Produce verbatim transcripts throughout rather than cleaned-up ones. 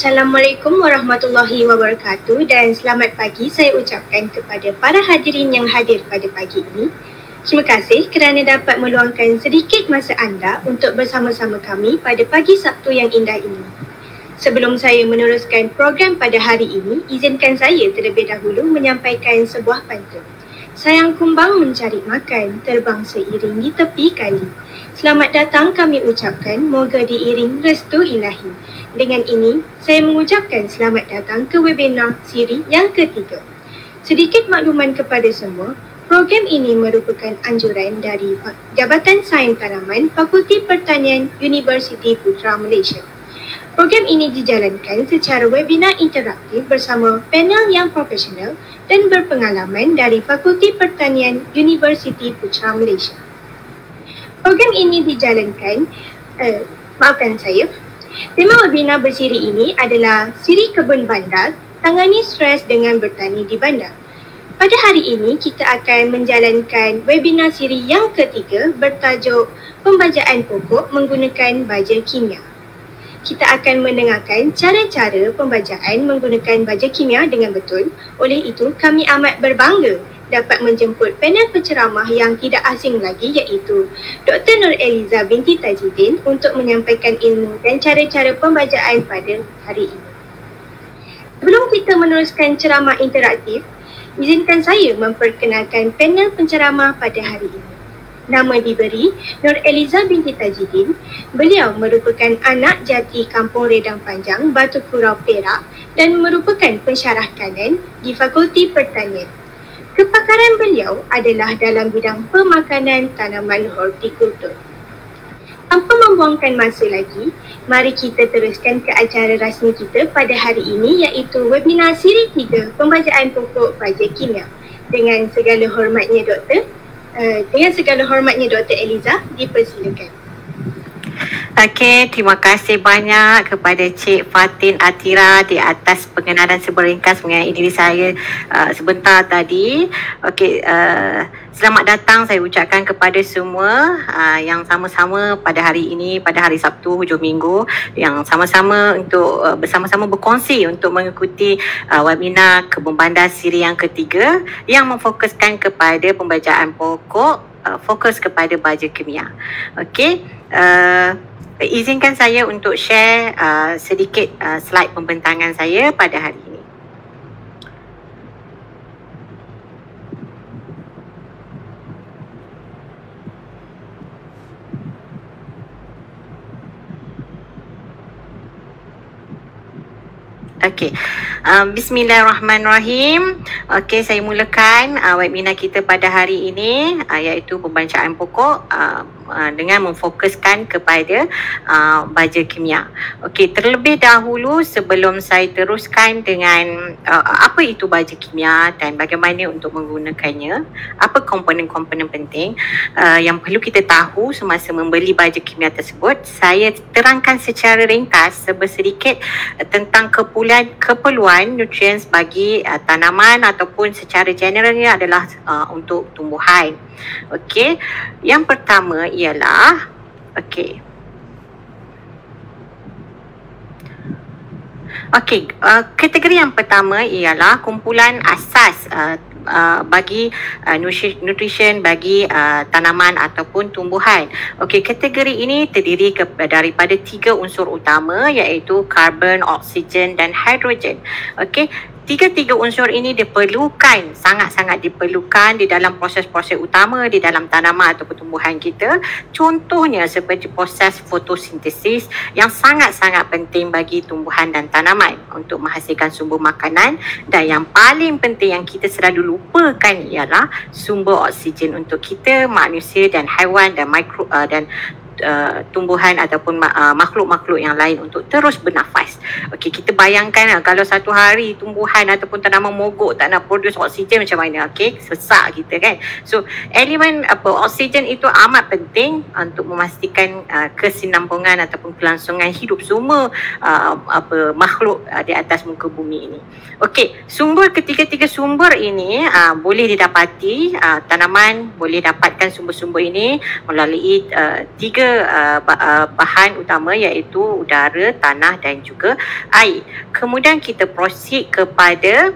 Assalamualaikum warahmatullahi wabarakatuh dan selamat pagi saya ucapkan kepada para hadirin yang hadir pada pagi ini. Terima kasih kerana dapat meluangkan sedikit masa anda untuk bersama-sama kami pada pagi Sabtu yang indah ini. Sebelum saya meneruskan program pada hari ini, izinkan saya terlebih dahulu menyampaikan sebuah pantun. Sayang kumbang mencari makan, terbang seiring di tepi kali. Selamat datang kami ucapkan, moga diiring restu ilahi. Dengan ini, saya mengucapkan selamat datang ke webinar siri yang ketiga. Sedikit makluman kepada semua, program ini merupakan anjuran dari Jabatan Sains Tanaman Fakulti Pertanian Universiti Putra Malaysia. Program ini dijalankan secara webinar interaktif bersama panel yang profesional dan berpengalaman dari Fakulti Pertanian Universiti Putra Malaysia. Program ini dijalankan, uh, maafkan saya, tema webinar bersiri ini adalah Siri Kebun Bandar, tangani stres dengan bertani di bandar. Pada hari ini, kita akan menjalankan webinar siri yang ketiga bertajuk Pembajaan Pokok Menggunakan Baja Kimia. Kita akan mendengarkan cara-cara pembajaan menggunakan baja kimia dengan betul. Oleh itu, kami amat berbangga dapat menjemput panel penceramah yang tidak asing lagi iaitu Doktor Nur Eliza binti Tajidin untuk menyampaikan ilmu dan cara-cara pembajaan pada hari ini. Sebelum kita meneruskan ceramah interaktif, izinkan saya memperkenalkan panel penceramah pada hari ini. Nama diberi Nur Eliza binti Tajidin. Beliau merupakan anak jati Kampung Redang Panjang, Batu Kurau, Perak dan merupakan pensyarah kanan di Fakulti Pertanian. Kepakaran beliau adalah dalam bidang pemakanan tanaman hortikultur. Tanpa membuangkan masa lagi, mari kita teruskan ke acara rasmi kita pada hari ini iaitu webinar siri tiga Pembajaan Pokok Baja Kimia. Dengan segala hormatnya Doktor, uh, dengan segala hormatnya Doktor Eliza, dipersilakan. Okey, terima kasih banyak kepada Cik Fatin Atira di atas pengenalan seberingkas mengenai diri saya uh, sebentar tadi. Okey, uh, selamat datang saya ucapkan kepada semua uh, yang sama-sama pada hari ini, pada hari Sabtu hujung minggu, yang sama-sama untuk uh, bersama-sama berkongsi untuk mengikuti uh, webinar Kebun Bandar siri yang ketiga yang memfokuskan kepada pembajaan pokok, uh, fokus kepada baja kimia. Okey, uh, izinkan saya untuk share uh, sedikit uh, slide pembentangan saya pada hari ini. Okey, um, bismillahirrahmanirrahim. Okey, saya mulakan uh, webinar kita pada hari ini uh, iaitu pembacaan pokok uh, uh, dengan memfokuskan kepada uh, baja kimia. Okey, terlebih dahulu sebelum saya teruskan dengan uh, apa itu baja kimia dan bagaimana untuk menggunakannya, apa komponen-komponen penting uh, yang perlu kita tahu semasa membeli baja kimia tersebut, saya terangkan secara ringkas sedikit uh, tentang kepulan keperluan nutrien bagi uh, tanaman ataupun secara generalnya adalah uh, untuk tumbuhan. Okey, yang pertama ialah okey. Okey, uh, kategori yang pertama ialah kumpulan asas uh, Uh, bagi uh, nutrition bagi uh, tanaman ataupun tumbuhan. Okey, kategori ini terdiri ke, daripada tiga unsur utama iaitu karbon, oksigen dan hidrogen. Okey, tiga-tiga unsur ini diperlukan, sangat-sangat diperlukan di dalam proses-proses utama di dalam tanaman ataupun tumbuhan kita. Contohnya seperti proses fotosintesis yang sangat-sangat penting bagi tumbuhan dan tanaman untuk menghasilkan sumber makanan, dan yang paling penting yang kita selalu lupakan ialah sumber oksigen untuk kita, manusia dan haiwan dan mikro uh, dan Uh, tumbuhan ataupun uh, makhluk-makhluk yang lain untuk terus bernafas. Okey, kita bayangkan uh, kalau satu hari tumbuhan ataupun tanaman mogok tak nak produce oksigen macam mana? Okey, sesak kita kan. So, elemen apa oksigen itu amat penting untuk memastikan uh, kesinambungan ataupun kelangsungan hidup semua uh, apa makhluk uh, di atas muka bumi ini. Okey, sumber ketiga-tiga sumber ini uh, boleh didapati, uh, tanaman boleh dapatkan sumber-sumber ini melalui uh, tiga uh, bahan utama iaitu udara, tanah dan juga air. Kemudian kita proceed kepada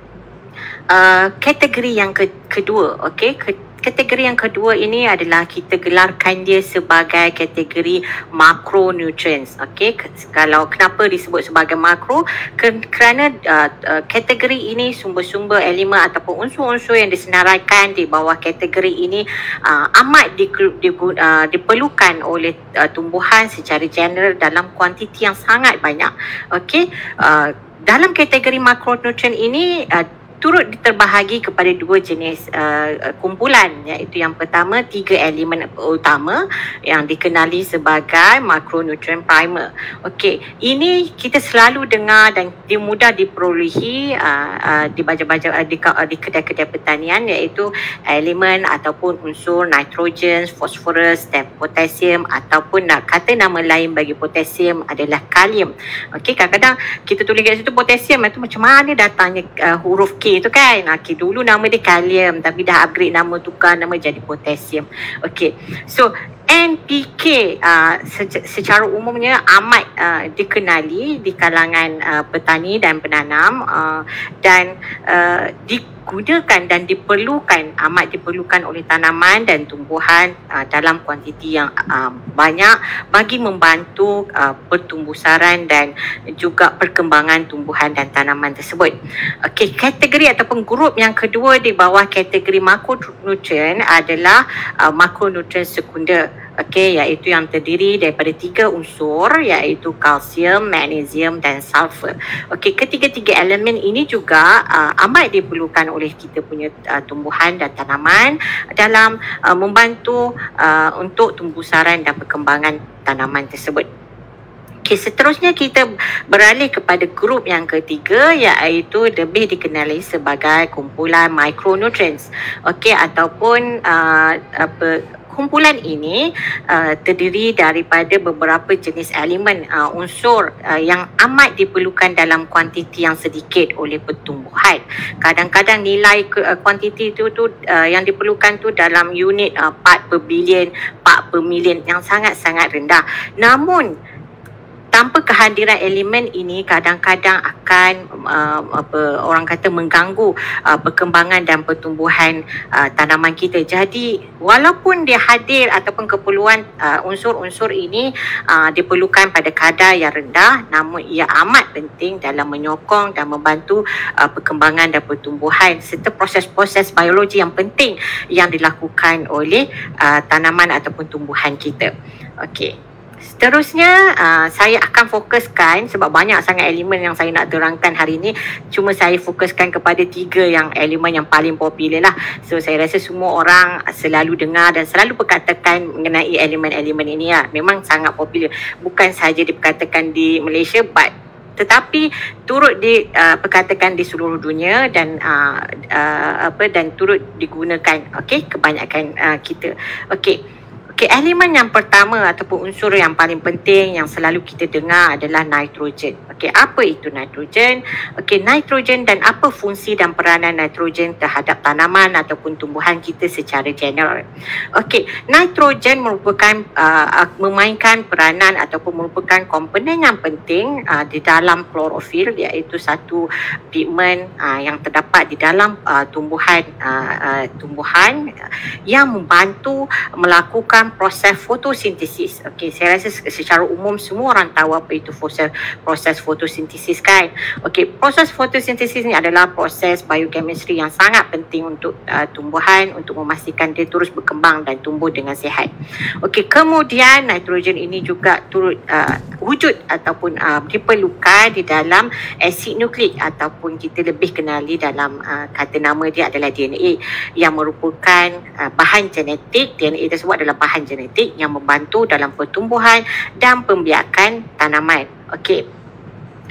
uh, kategori yang ke- kedua. Okey, ke- Kategori yang kedua ini adalah kita gelarkan dia sebagai kategori macronutrients. Okey, kalau kenapa disebut sebagai makro? Kerana uh, uh, kategori ini sumber-sumber elemen ataupun unsur-unsur yang disenaraikan di bawah kategori ini uh, amat di, di, uh, diperlukan oleh uh, tumbuhan secara general dalam kuantiti yang sangat banyak. Okey, uh, dalam kategori macronutrient ini uh, turut diterbahagi kepada dua jenis uh, kumpulan, iaitu yang pertama tiga elemen utama yang dikenali sebagai macronutrient primer. Okey, ini kita selalu dengar dan dia mudah diperolehi uh, uh, di baja-baja uh, di, uh, di kedai-kedai pertanian, iaitu elemen ataupun unsur nitrogen, fosforus dan potasium, ataupun nak kata nama lain bagi potasium adalah kalium. Okey, kadang-kadang kita tulis kat situ potasium, itu macam mana datangnya uh, huruf K itu kan. Okay, dulu nama dia kalium tapi dah upgrade nama, tukar nama jadi potasium. Okay, so N P K uh, se- secara umumnya amat uh, dikenali di kalangan uh, petani dan penanam uh, dan uh, digunakan dan diperlukan, amat diperlukan oleh tanaman dan tumbuhan uh, dalam kuantiti yang uh, banyak bagi membantu uh, pertumbuhan dan juga perkembangan tumbuhan dan tanaman tersebut. Okey, kategori ataupun grup yang kedua di bawah kategori macronutrient adalah uh, macronutrient sekunder. Okey, iaitu yang terdiri daripada tiga unsur, iaitu kalsium, magnesium dan sulfur. Okey, ketiga-tiga elemen ini juga uh, amat diperlukan oleh kita punya uh, tumbuhan dan tanaman dalam uh, membantu uh, untuk tumbuhan dan perkembangan tanaman tersebut. Okay, seterusnya kita beralih kepada grup yang ketiga, iaitu lebih dikenali sebagai kumpulan micronutrients. Okey, ataupun uh, apa kumpulan ini uh, terdiri daripada beberapa jenis elemen uh, unsur uh, yang amat diperlukan dalam kuantiti yang sedikit oleh pertumbuhan. Kadang-kadang nilai uh, kuantiti itu tu uh, yang diperlukan tu dalam unit uh, part per billion, part per million yang sangat-sangat rendah. Namun tanpa kehadiran elemen ini kadang-kadang akan uh, apa orang kata mengganggu uh, perkembangan dan pertumbuhan uh, tanaman kita. Jadi walaupun dia hadir ataupun keperluan uh, unsur-unsur ini uh, diperlukan pada kadar yang rendah, namun ia amat penting dalam menyokong dan membantu uh, perkembangan dan pertumbuhan serta proses-proses biologi yang penting yang dilakukan oleh uh, tanaman ataupun tumbuhan kita. Okey. Seterusnya uh, saya akan fokuskan, sebab banyak sangat elemen yang saya nak terangkan hari ini, cuma saya fokuskan kepada tiga yang elemen yang paling popular lah. So saya rasa semua orang selalu dengar dan selalu perkatakan mengenai elemen-elemen ini lah. Memang sangat popular, bukan sahaja diperkatakan di Malaysia but tetapi turut diperkatakan uh, di seluruh dunia dan uh, uh, apa dan turut digunakan, okey, kebanyakan uh, kita. Okey. Okey, elemen yang pertama ataupun unsur yang paling penting yang selalu kita dengar adalah nitrogen. Okey, apa itu nitrogen? Okey, nitrogen dan apa fungsi dan peranan nitrogen terhadap tanaman ataupun tumbuhan kita secara general. Okey, nitrogen merupakan uh, memainkan peranan ataupun merupakan komponen yang penting uh, di dalam klorofil, iaitu satu pigmen uh, yang terdapat di dalam uh, tumbuhan uh, uh, tumbuhan yang membantu melakukan proses fotosintesis. Okey, saya rasa secara umum semua orang tahu apa itu proses proses fotosintesis kan. Okey, proses fotosintesis ni adalah proses biochemistry yang sangat penting untuk uh, tumbuhan untuk memastikan dia terus berkembang dan tumbuh dengan sihat. Okey, kemudian nitrogen ini juga turut uh, wujud ataupun uh, diperlukan di dalam asid nukleik ataupun kita lebih kenali dalam uh, kata nama dia adalah D N A yang merupakan uh, bahan genetik. D N A tersebut adalah bahan genetik yang membantu dalam pertumbuhan dan pembiakan tanaman. Okey.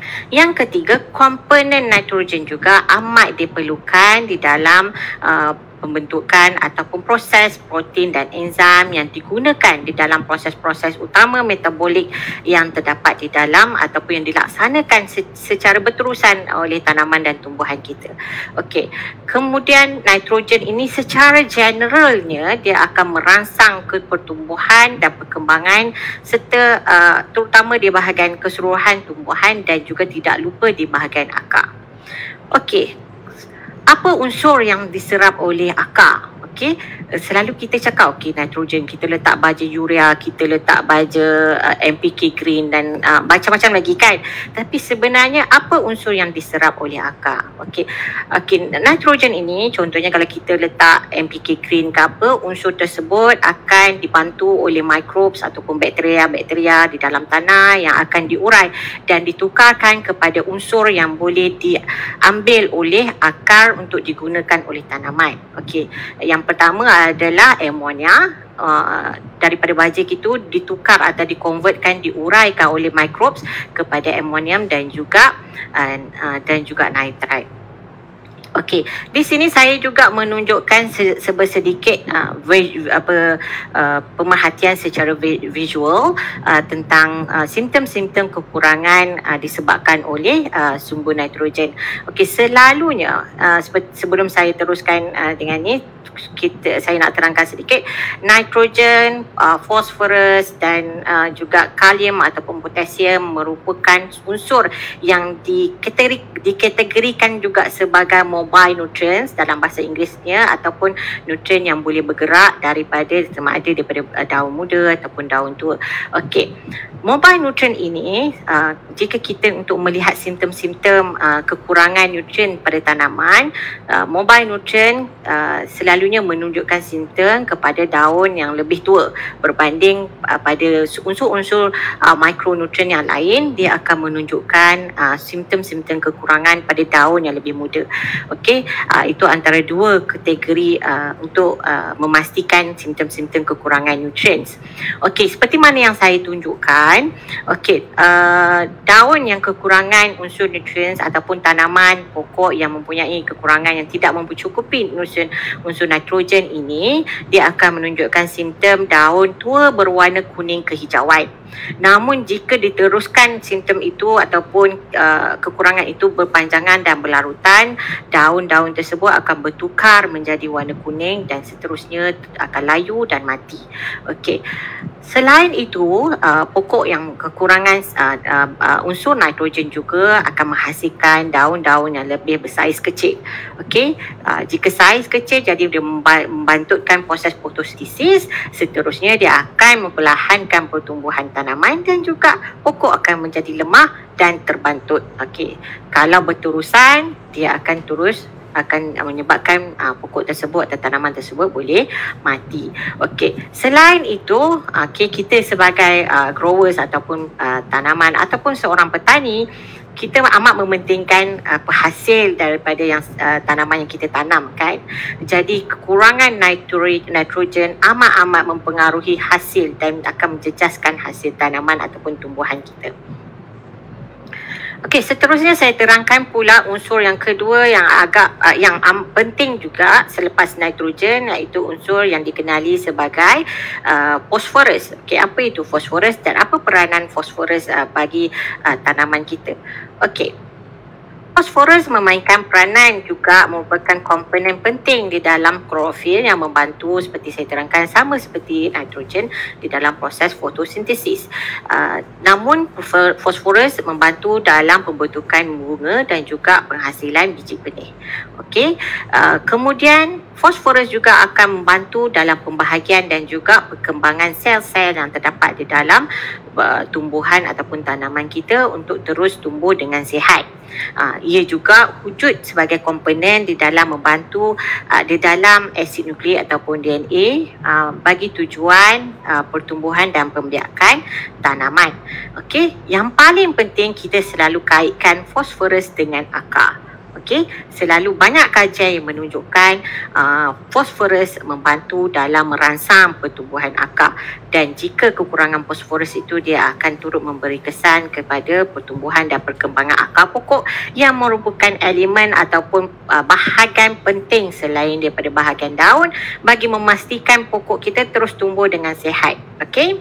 Yang ketiga, komponen nitrogen juga amat diperlukan di dalam uh, pembentukan ataupun proses protein dan enzim yang digunakan di dalam proses-proses utama metabolik yang terdapat di dalam ataupun yang dilaksanakan secara berterusan oleh tanaman dan tumbuhan kita. Okey. Kemudian nitrogen ini secara generalnya dia akan merangsang ke pertumbuhan dan perkembangan serta uh, terutama di bahagian keseluruhan tumbuhan dan juga tidak lupa di bahagian akar. Okey. Apa unsur yang diserap oleh akar? Okey, selalu kita cakap okey nitrogen, kita letak baja urea, kita letak baja uh, N P K green dan uh, macam-macam lagi kan. Tapi sebenarnya apa unsur yang diserap oleh akar? Okey. Okey, nitrogen ini contohnya kalau kita letak N P K green ke apa, unsur tersebut akan dibantu oleh microbes ataupun bakteria-bakteria di dalam tanah yang akan diurai dan ditukarkan kepada unsur yang boleh diambil oleh akar untuk digunakan oleh tanaman. Okey. Yang Yang pertama adalah amonia. Uh, daripada baja itu ditukar atau dikonvertkan, diuraikan oleh microbes kepada amonium dan juga uh, uh, dan juga nitrite. Okey, di sini saya juga menunjukkan se- sebersedikit uh, vi- apa uh, pemerhatian secara vi- visual uh, tentang uh, simptom-simptom kekurangan uh, disebabkan oleh uh, sumber nitrogen. Okey, selalunya uh, sebe- sebelum saya teruskan uh, dengan ni, kita saya nak terangkan sedikit. Nitrogen, uh, fosforus dan uh, juga kalium ataupun potasium merupakan unsur yang dikategori, dikategorikan juga sebagai mobile nutrients dalam bahasa Inggerisnya, ataupun nutrien yang boleh bergerak daripada sama ada daripada daun muda ataupun daun tua. Okey. Mobile nutrien ini uh, jika kita untuk melihat simptom-simptom uh, kekurangan nutrien pada tanaman, uh, mobile nutrien uh, selalunya menunjukkan simptom kepada daun yang lebih tua berbanding uh, pada unsur-unsur uh, mikronutrien yang lain, dia akan menunjukkan uh, simptom-simptom kekurangan pada daun yang lebih muda. Okey, uh, itu antara dua kategori uh, untuk uh, memastikan simptom-simptom kekurangan nutrien. Okey, seperti mana yang saya tunjukkan. Okey, uh, daun yang kekurangan unsur nutrien ataupun tanaman pokok yang mempunyai kekurangan yang tidak mencukupi unsur unsur nitrogen ini, dia akan menunjukkan simptom daun tua berwarna kuning kehijauan. Namun jika diteruskan simptom itu ataupun uh, kekurangan itu berpanjangan dan berlarutan, daun-daun tersebut akan bertukar menjadi warna kuning dan seterusnya akan layu dan mati. Okey. Selain itu, uh, pokok yang kekurangan uh, uh, uh, unsur nitrogen juga akan menghasilkan daun-daun yang lebih bersaiz kecil. Okey, uh, jika saiz kecil jadi dia membantutkan proses fotosintesis, seterusnya dia akan memperlahankan pertumbuhan tanaman dan juga pokok akan menjadi lemah dan terbantut. Okey, kalau berterusan dia akan terus akan menyebabkan uh, pokok tersebut atau tanaman tersebut boleh mati. Okey, selain itu, okay, kita sebagai uh, growers ataupun uh, tanaman ataupun seorang petani, kita amat mementingkan uh, penghasil daripada yang uh, tanaman yang kita tanam kan. Jadi kekurangan nitro- nitrogen amat-amat mempengaruhi hasil dan akan menjejaskan hasil tanaman ataupun tumbuhan kita. Okey, seterusnya saya terangkan pula unsur yang kedua yang agak uh, yang um, penting juga selepas nitrogen, iaitu unsur yang dikenali sebagai uh, fosforus. Okey, apa itu fosforus dan apa peranan fosforus uh, bagi uh, tanaman kita? Okey. Fosforus memainkan peranan juga merupakan komponen penting di dalam klorofil yang membantu seperti saya terangkan sama seperti nitrogen di dalam proses fotosintesis. Uh, namun fosforus membantu dalam pembentukan bunga dan juga penghasilan biji benih. Okey, uh, kemudian fosforus juga akan membantu dalam pembahagian dan juga perkembangan sel-sel yang terdapat di dalam uh, tumbuhan ataupun tanaman kita untuk terus tumbuh dengan sihat. Uh, ia juga wujud sebagai komponen di dalam membantu uh, di dalam asid nukleik ataupun D N A uh, bagi tujuan uh, pertumbuhan dan pembiakan tanaman. Okey, yang paling penting kita selalu kaitkan fosforus dengan akar. Okey, selalu banyak kajian yang menunjukkan uh, fosforus membantu dalam merangsang pertumbuhan akar, dan jika kekurangan fosforus itu dia akan turut memberi kesan kepada pertumbuhan dan perkembangan akar pokok yang merupakan elemen ataupun uh, bahagian penting selain daripada bahagian daun bagi memastikan pokok kita terus tumbuh dengan sihat. Okey.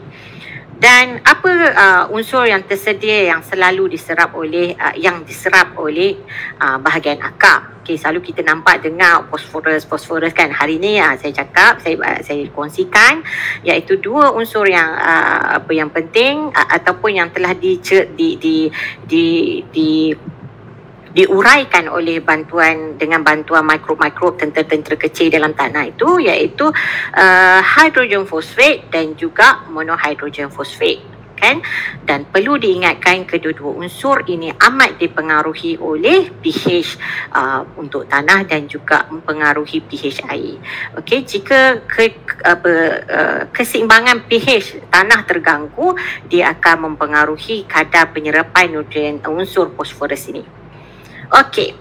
Dan apa uh, unsur yang tersedia yang selalu diserap oleh uh, yang diserap oleh uh, bahagian akar? Okey, selalu kita nampak dengar fosforus fosforus kan. Hari ni uh, saya cakap saya uh, saya kongsikan iaitu dua unsur yang uh, apa yang penting uh, ataupun yang telah di di di di, di diuraikan oleh bantuan dengan bantuan mikrob-mikrob tentera-tentera kecil dalam tanah itu, iaitu uh, hydrogen fosfat dan juga monohydrogen fosfat, kan? Dan perlu diingatkan kedua-dua unsur ini amat dipengaruhi oleh pH uh, untuk tanah dan juga mempengaruhi pH air. Okey, jika ke, apa, uh, keseimbangan pH tanah terganggu, dia akan mempengaruhi kadar penyerapan nutrien unsur fosforus ini. Okey,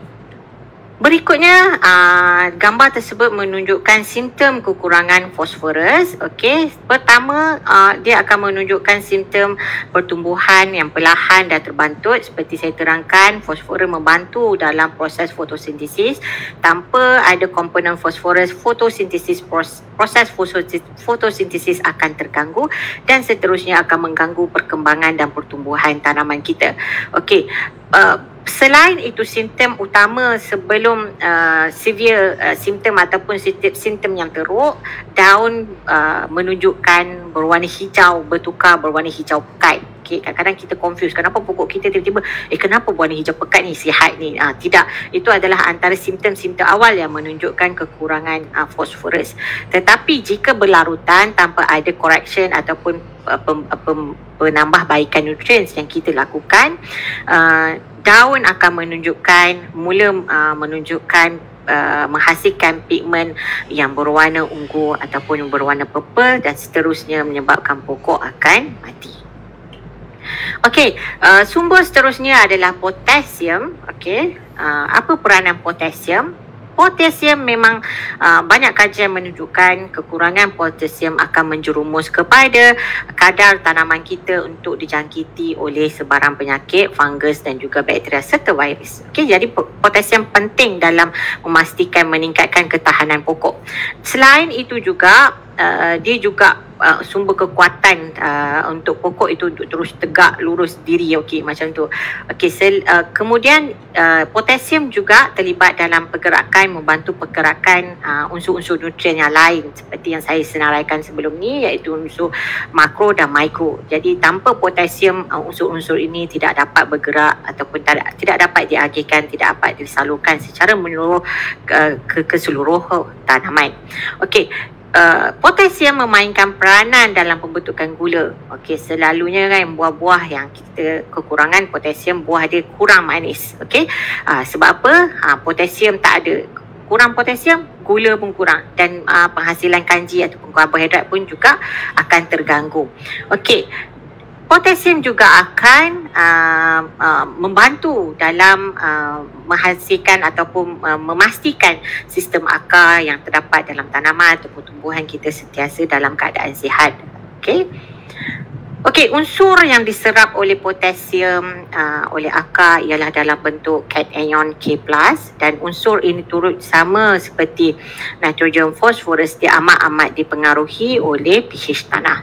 berikutnya uh, gambar tersebut menunjukkan simptom kekurangan fosforus. Okey, pertama uh, dia akan menunjukkan simptom pertumbuhan yang perlahan dan terbantut. Seperti saya terangkan, fosforus membantu dalam proses fotosintesis. Tanpa ada komponen fosforus, fotosintesis proses fotosintesis akan terganggu dan seterusnya akan mengganggu perkembangan dan pertumbuhan tanaman kita. Okey, uh, selain itu, simptom utama sebelum uh, severe uh, simptom ataupun simptom yang teruk, daun uh, menunjukkan berwarna hijau, bertukar berwarna hijau pekat. Okay, kadang-kadang kita confuse, kenapa pokok kita tiba-tiba eh kenapa berwarna hijau pekat ni, sihat ni? Ah, tidak, itu adalah antara simptom-simptom awal yang menunjukkan kekurangan uh, fosforus. Tetapi jika berlarutan tanpa ada correction ataupun uh, pem, pem, penambahbaikan nutrien yang kita lakukan, uh, daun akan menunjukkan mula uh, menunjukkan uh, menghasilkan pigmen yang berwarna ungu ataupun berwarna purple dan seterusnya menyebabkan pokok akan mati. Okey, uh, sumber seterusnya adalah potasium. Okey, uh, apa peranan potasium? Potasium memang uh, banyak kajian menunjukkan kekurangan potasium akan menjerumus kepada kadar tanaman kita untuk dijangkiti oleh sebarang penyakit, fungus dan juga bakteria serta virus. Okey, jadi potasium penting dalam memastikan meningkatkan ketahanan pokok. Selain itu juga uh, dia juga uh, sumber kekuatan uh, untuk pokok itu untuk terus tegak lurus diri. Okey, macam tu. Okey, sel, uh, kemudian uh, potasium juga terlibat dalam pergerakan, membantu pergerakan uh, unsur-unsur nutrien yang lain seperti yang saya senaraikan sebelum ni, iaitu unsur makro dan mikro. Jadi tanpa potasium, uh, unsur-unsur ini tidak dapat bergerak ataupun tidak, tidak dapat diagihkan, tidak dapat disalurkan secara menyeluruh uh, ke, ke seluruh tanaman. Okey, Uh, potasium memainkan peranan dalam pembentukan gula. Okey, selalunya kan buah-buah yang kita kekurangan potasium, buah dia kurang manis. Okey, uh, sebab apa? Uh, potasium tak ada. Kurang potasium, gula pun kurang dan uh, penghasilan kanji ataupun karbohidrat pun juga akan terganggu. Okey, potasium juga akan uh, uh, membantu dalam uh, menghasilkan ataupun uh, memastikan sistem akar yang terdapat dalam tanaman ataupun tumbuhan kita sentiasa dalam keadaan sihat. Okey. Okey, unsur yang diserap oleh potasium uh, oleh akar ialah dalam bentuk kation K plus, dan unsur ini turut sama seperti nitrogen fosforus, dia amat-amat dipengaruhi oleh pH tanah.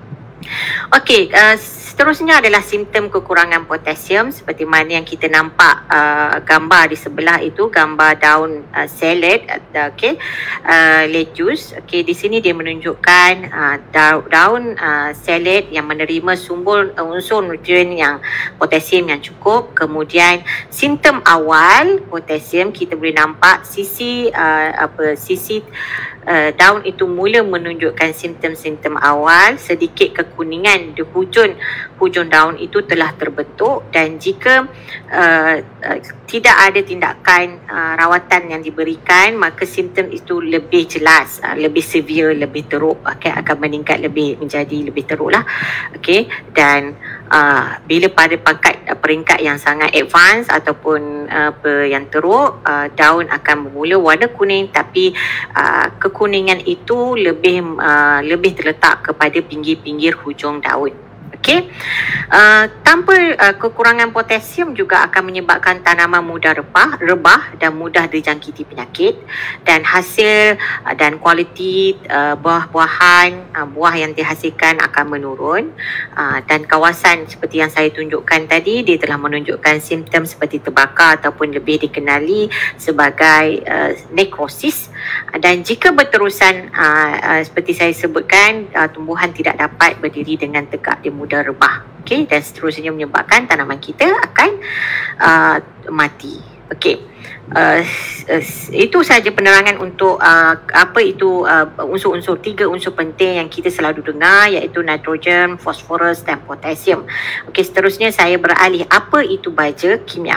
Okey, uh, seterusnya adalah simptom kekurangan potasium seperti mana yang kita nampak uh, gambar di sebelah itu, gambar daun uh, salad, uh, okey, uh, lettuce. Okey, di sini dia menunjukkan uh, daun, daun uh, salad yang menerima sumber uh, unsur nutrien yang potasium yang cukup. Kemudian simptom awal potasium kita boleh nampak sisi uh, apa sisi Uh, daun itu mula menunjukkan simptom-simptom awal, sedikit kekuningan di hujung hujung daun itu telah terbentuk, dan jika uh, uh, tidak ada tindakan uh, rawatan yang diberikan, maka simptom itu lebih jelas, uh, lebih severe, lebih teruk, okay, akan meningkat lebih menjadi lebih teruk lah. Okey, dan Uh, bila pada pangkat uh, peringkat yang sangat advance ataupun uh, yang teruk, uh, daun akan bermula warna kuning, tapi uh, kekuningan itu lebih uh, lebih terletak kepada pinggir-pinggir hujung daun. Okey, uh, tanpa uh, kekurangan potasium juga akan menyebabkan tanaman mudah rebah, rebah dan mudah dijangkiti penyakit, dan hasil uh, dan kualiti uh, buah-buahan, uh, buah yang dihasilkan akan menurun, uh, dan kawasan seperti yang saya tunjukkan tadi, dia telah menunjukkan simptom seperti terbakar ataupun lebih dikenali sebagai uh, nekrosis, uh, dan jika berterusan uh, uh, seperti saya sebutkan, uh, tumbuhan tidak dapat berdiri dengan tegak, dia mudah rebah, okey, dan seterusnya menyebabkan tanaman kita akan uh, mati. Okey, uh, itu sahaja penerangan untuk uh, apa itu uh, unsur-unsur, tiga unsur penting yang kita selalu dengar, iaitu nitrogen, fosforus dan potasium. Okey, seterusnya saya beralih apa itu baja kimia.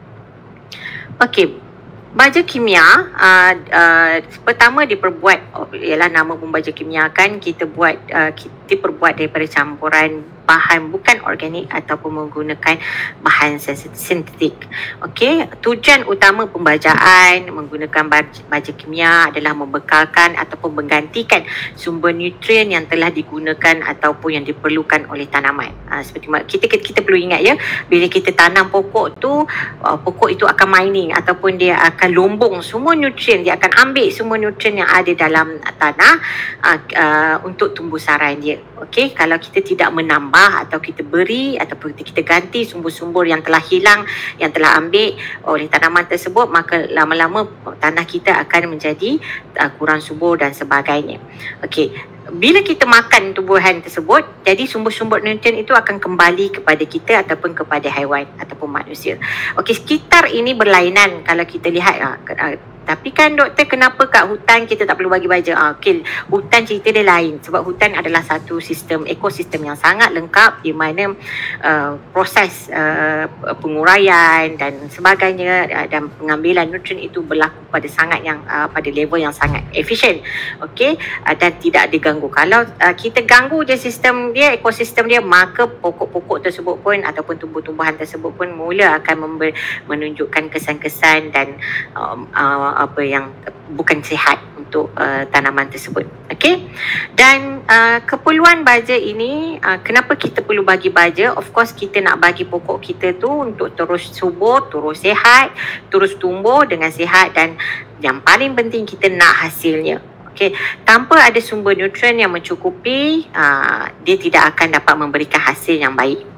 Okey, baja kimia uh, uh, pertama diperbuat, oh, ialah nama pun baja kimia kan, kita buat uh, kita diperbuat daripada campuran bahan bukan organik ataupun menggunakan bahan sintetik. Okey, tujuan utama pembajaan menggunakan baja, baja kimia adalah membekalkan ataupun menggantikan sumber nutrien yang telah digunakan ataupun yang diperlukan oleh tanaman. Uh, seperti kita, kita kita perlu ingat ya, bila kita tanam pokok tu, uh, pokok itu akan mining ataupun dia akan lombong semua nutrien, dia akan ambil semua nutrien yang ada dalam tanah uh, uh, untuk tumbuh saran dia. Okey, kalau kita tidak menambah atau kita beri ataupun kita ganti sumber-sumber yang telah hilang, yang telah ambil oleh tanaman tersebut, maka lama-lama tanah kita akan menjadi uh, kurang subur dan sebagainya. Okey, bila kita makan tumbuhan tersebut, jadi sumber-sumber nutrien itu akan kembali kepada kita ataupun kepada haiwan ataupun manusia. Okey, sekitar ini berlainan kalau kita lihat. Uh, Tapi kan doktor, kenapa kat hutan kita tak perlu bagi baja? Ah, okay. Hutan cerita dia lain, sebab hutan adalah satu sistem ekosistem yang sangat lengkap, di mana uh, proses uh, penguraian dan sebagainya uh, dan pengambilan nutrien itu berlaku pada sangat yang uh, pada level yang sangat efisien. Okey, uh, dan tidak diganggu. Kalau uh, kita ganggu je sistem dia, ekosistem dia, maka pokok-pokok tersebut pun ataupun tumbuh-tumbuhan tersebut pun mula akan member, menunjukkan kesan-kesan dan um, uh, apa yang bukan sihat untuk uh, tanaman tersebut. Okey, dan uh, keperluan baja ini, uh, kenapa kita perlu bagi baja? Of course, kita nak bagi pokok kita tu untuk terus subur, terus sihat, terus tumbuh dengan sihat, dan yang paling penting kita nak hasilnya. Okey, tanpa ada sumber nutrien yang mencukupi, uh, dia tidak akan dapat memberikan hasil yang baik.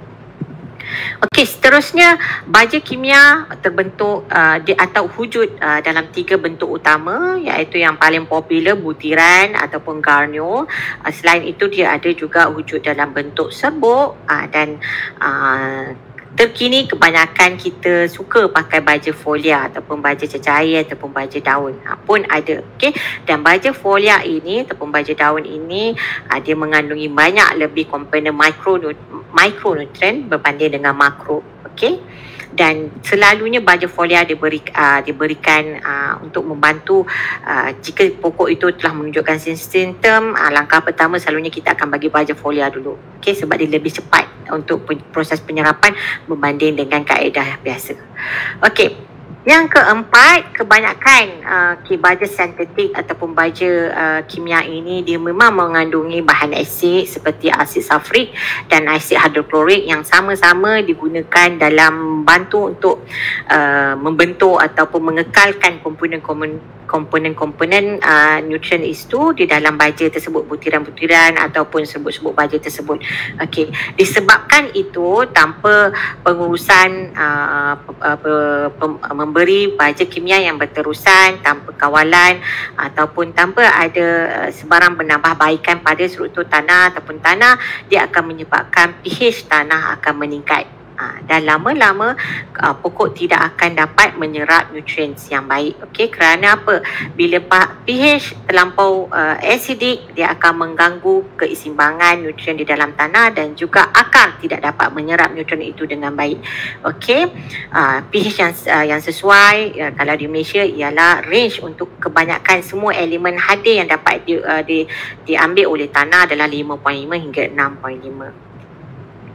Okey, seterusnya baja kimia terbentuk uh, di, atau wujud uh, dalam tiga bentuk utama, iaitu yang paling popular butiran ataupun granul. Uh, selain itu dia ada juga wujud dalam bentuk serbuk, uh, dan uh, terkini kebanyakan kita suka pakai baja folia ataupun baja cecair ataupun baja daun ha, pun ada. Okey, dan baja folia ini ataupun baja daun ini uh, dia mengandungi banyak lebih komponen mikro mikronutrien berbanding dengan makro. Okey, dan selalunya baja folia diberi, uh, diberikan uh, untuk membantu uh, jika pokok itu telah menunjukkan simptom. Uh, langkah pertama selalunya kita akan bagi baja folia dulu. Okey, sebab dia lebih cepat untuk proses penyerapan berbanding dengan kaedah biasa. Okey, yang keempat, kebanyakan uh, okay, baja sintetik ataupun baja uh, kimia ini dia memang mengandungi bahan asid seperti asid sulfurik dan asid hidroklorik yang sama-sama digunakan dalam bantu untuk uh, membentuk ataupun mengekalkan komponen-komponen komponen-komponen uh, nutrien itu di dalam baja tersebut, butiran-butiran ataupun serbuk-serbuk baja tersebut. Okey, disebabkan itu tanpa pengurusan uh, uh, memberi baja kimia yang berterusan, tanpa kawalan ataupun tanpa ada uh, sebarang penambahbaikan pada struktur tanah ataupun tanah, dia akan menyebabkan pH tanah akan meningkat. Ha, dan lama-lama uh, pokok tidak akan dapat menyerap nutrien yang baik. Okey, kerana apa? Bila pH terlampau uh, acidic, dia akan mengganggu keseimbangan nutrien di dalam tanah dan juga akar tidak dapat menyerap nutrien itu dengan baik. Okey, uh, pH yang uh, yang sesuai uh, kalau di Malaysia ialah range untuk kebanyakan semua elemen hadir yang dapat di, uh, di, diambil oleh tanah adalah lima perpuluhan lima hingga enam perpuluhan lima.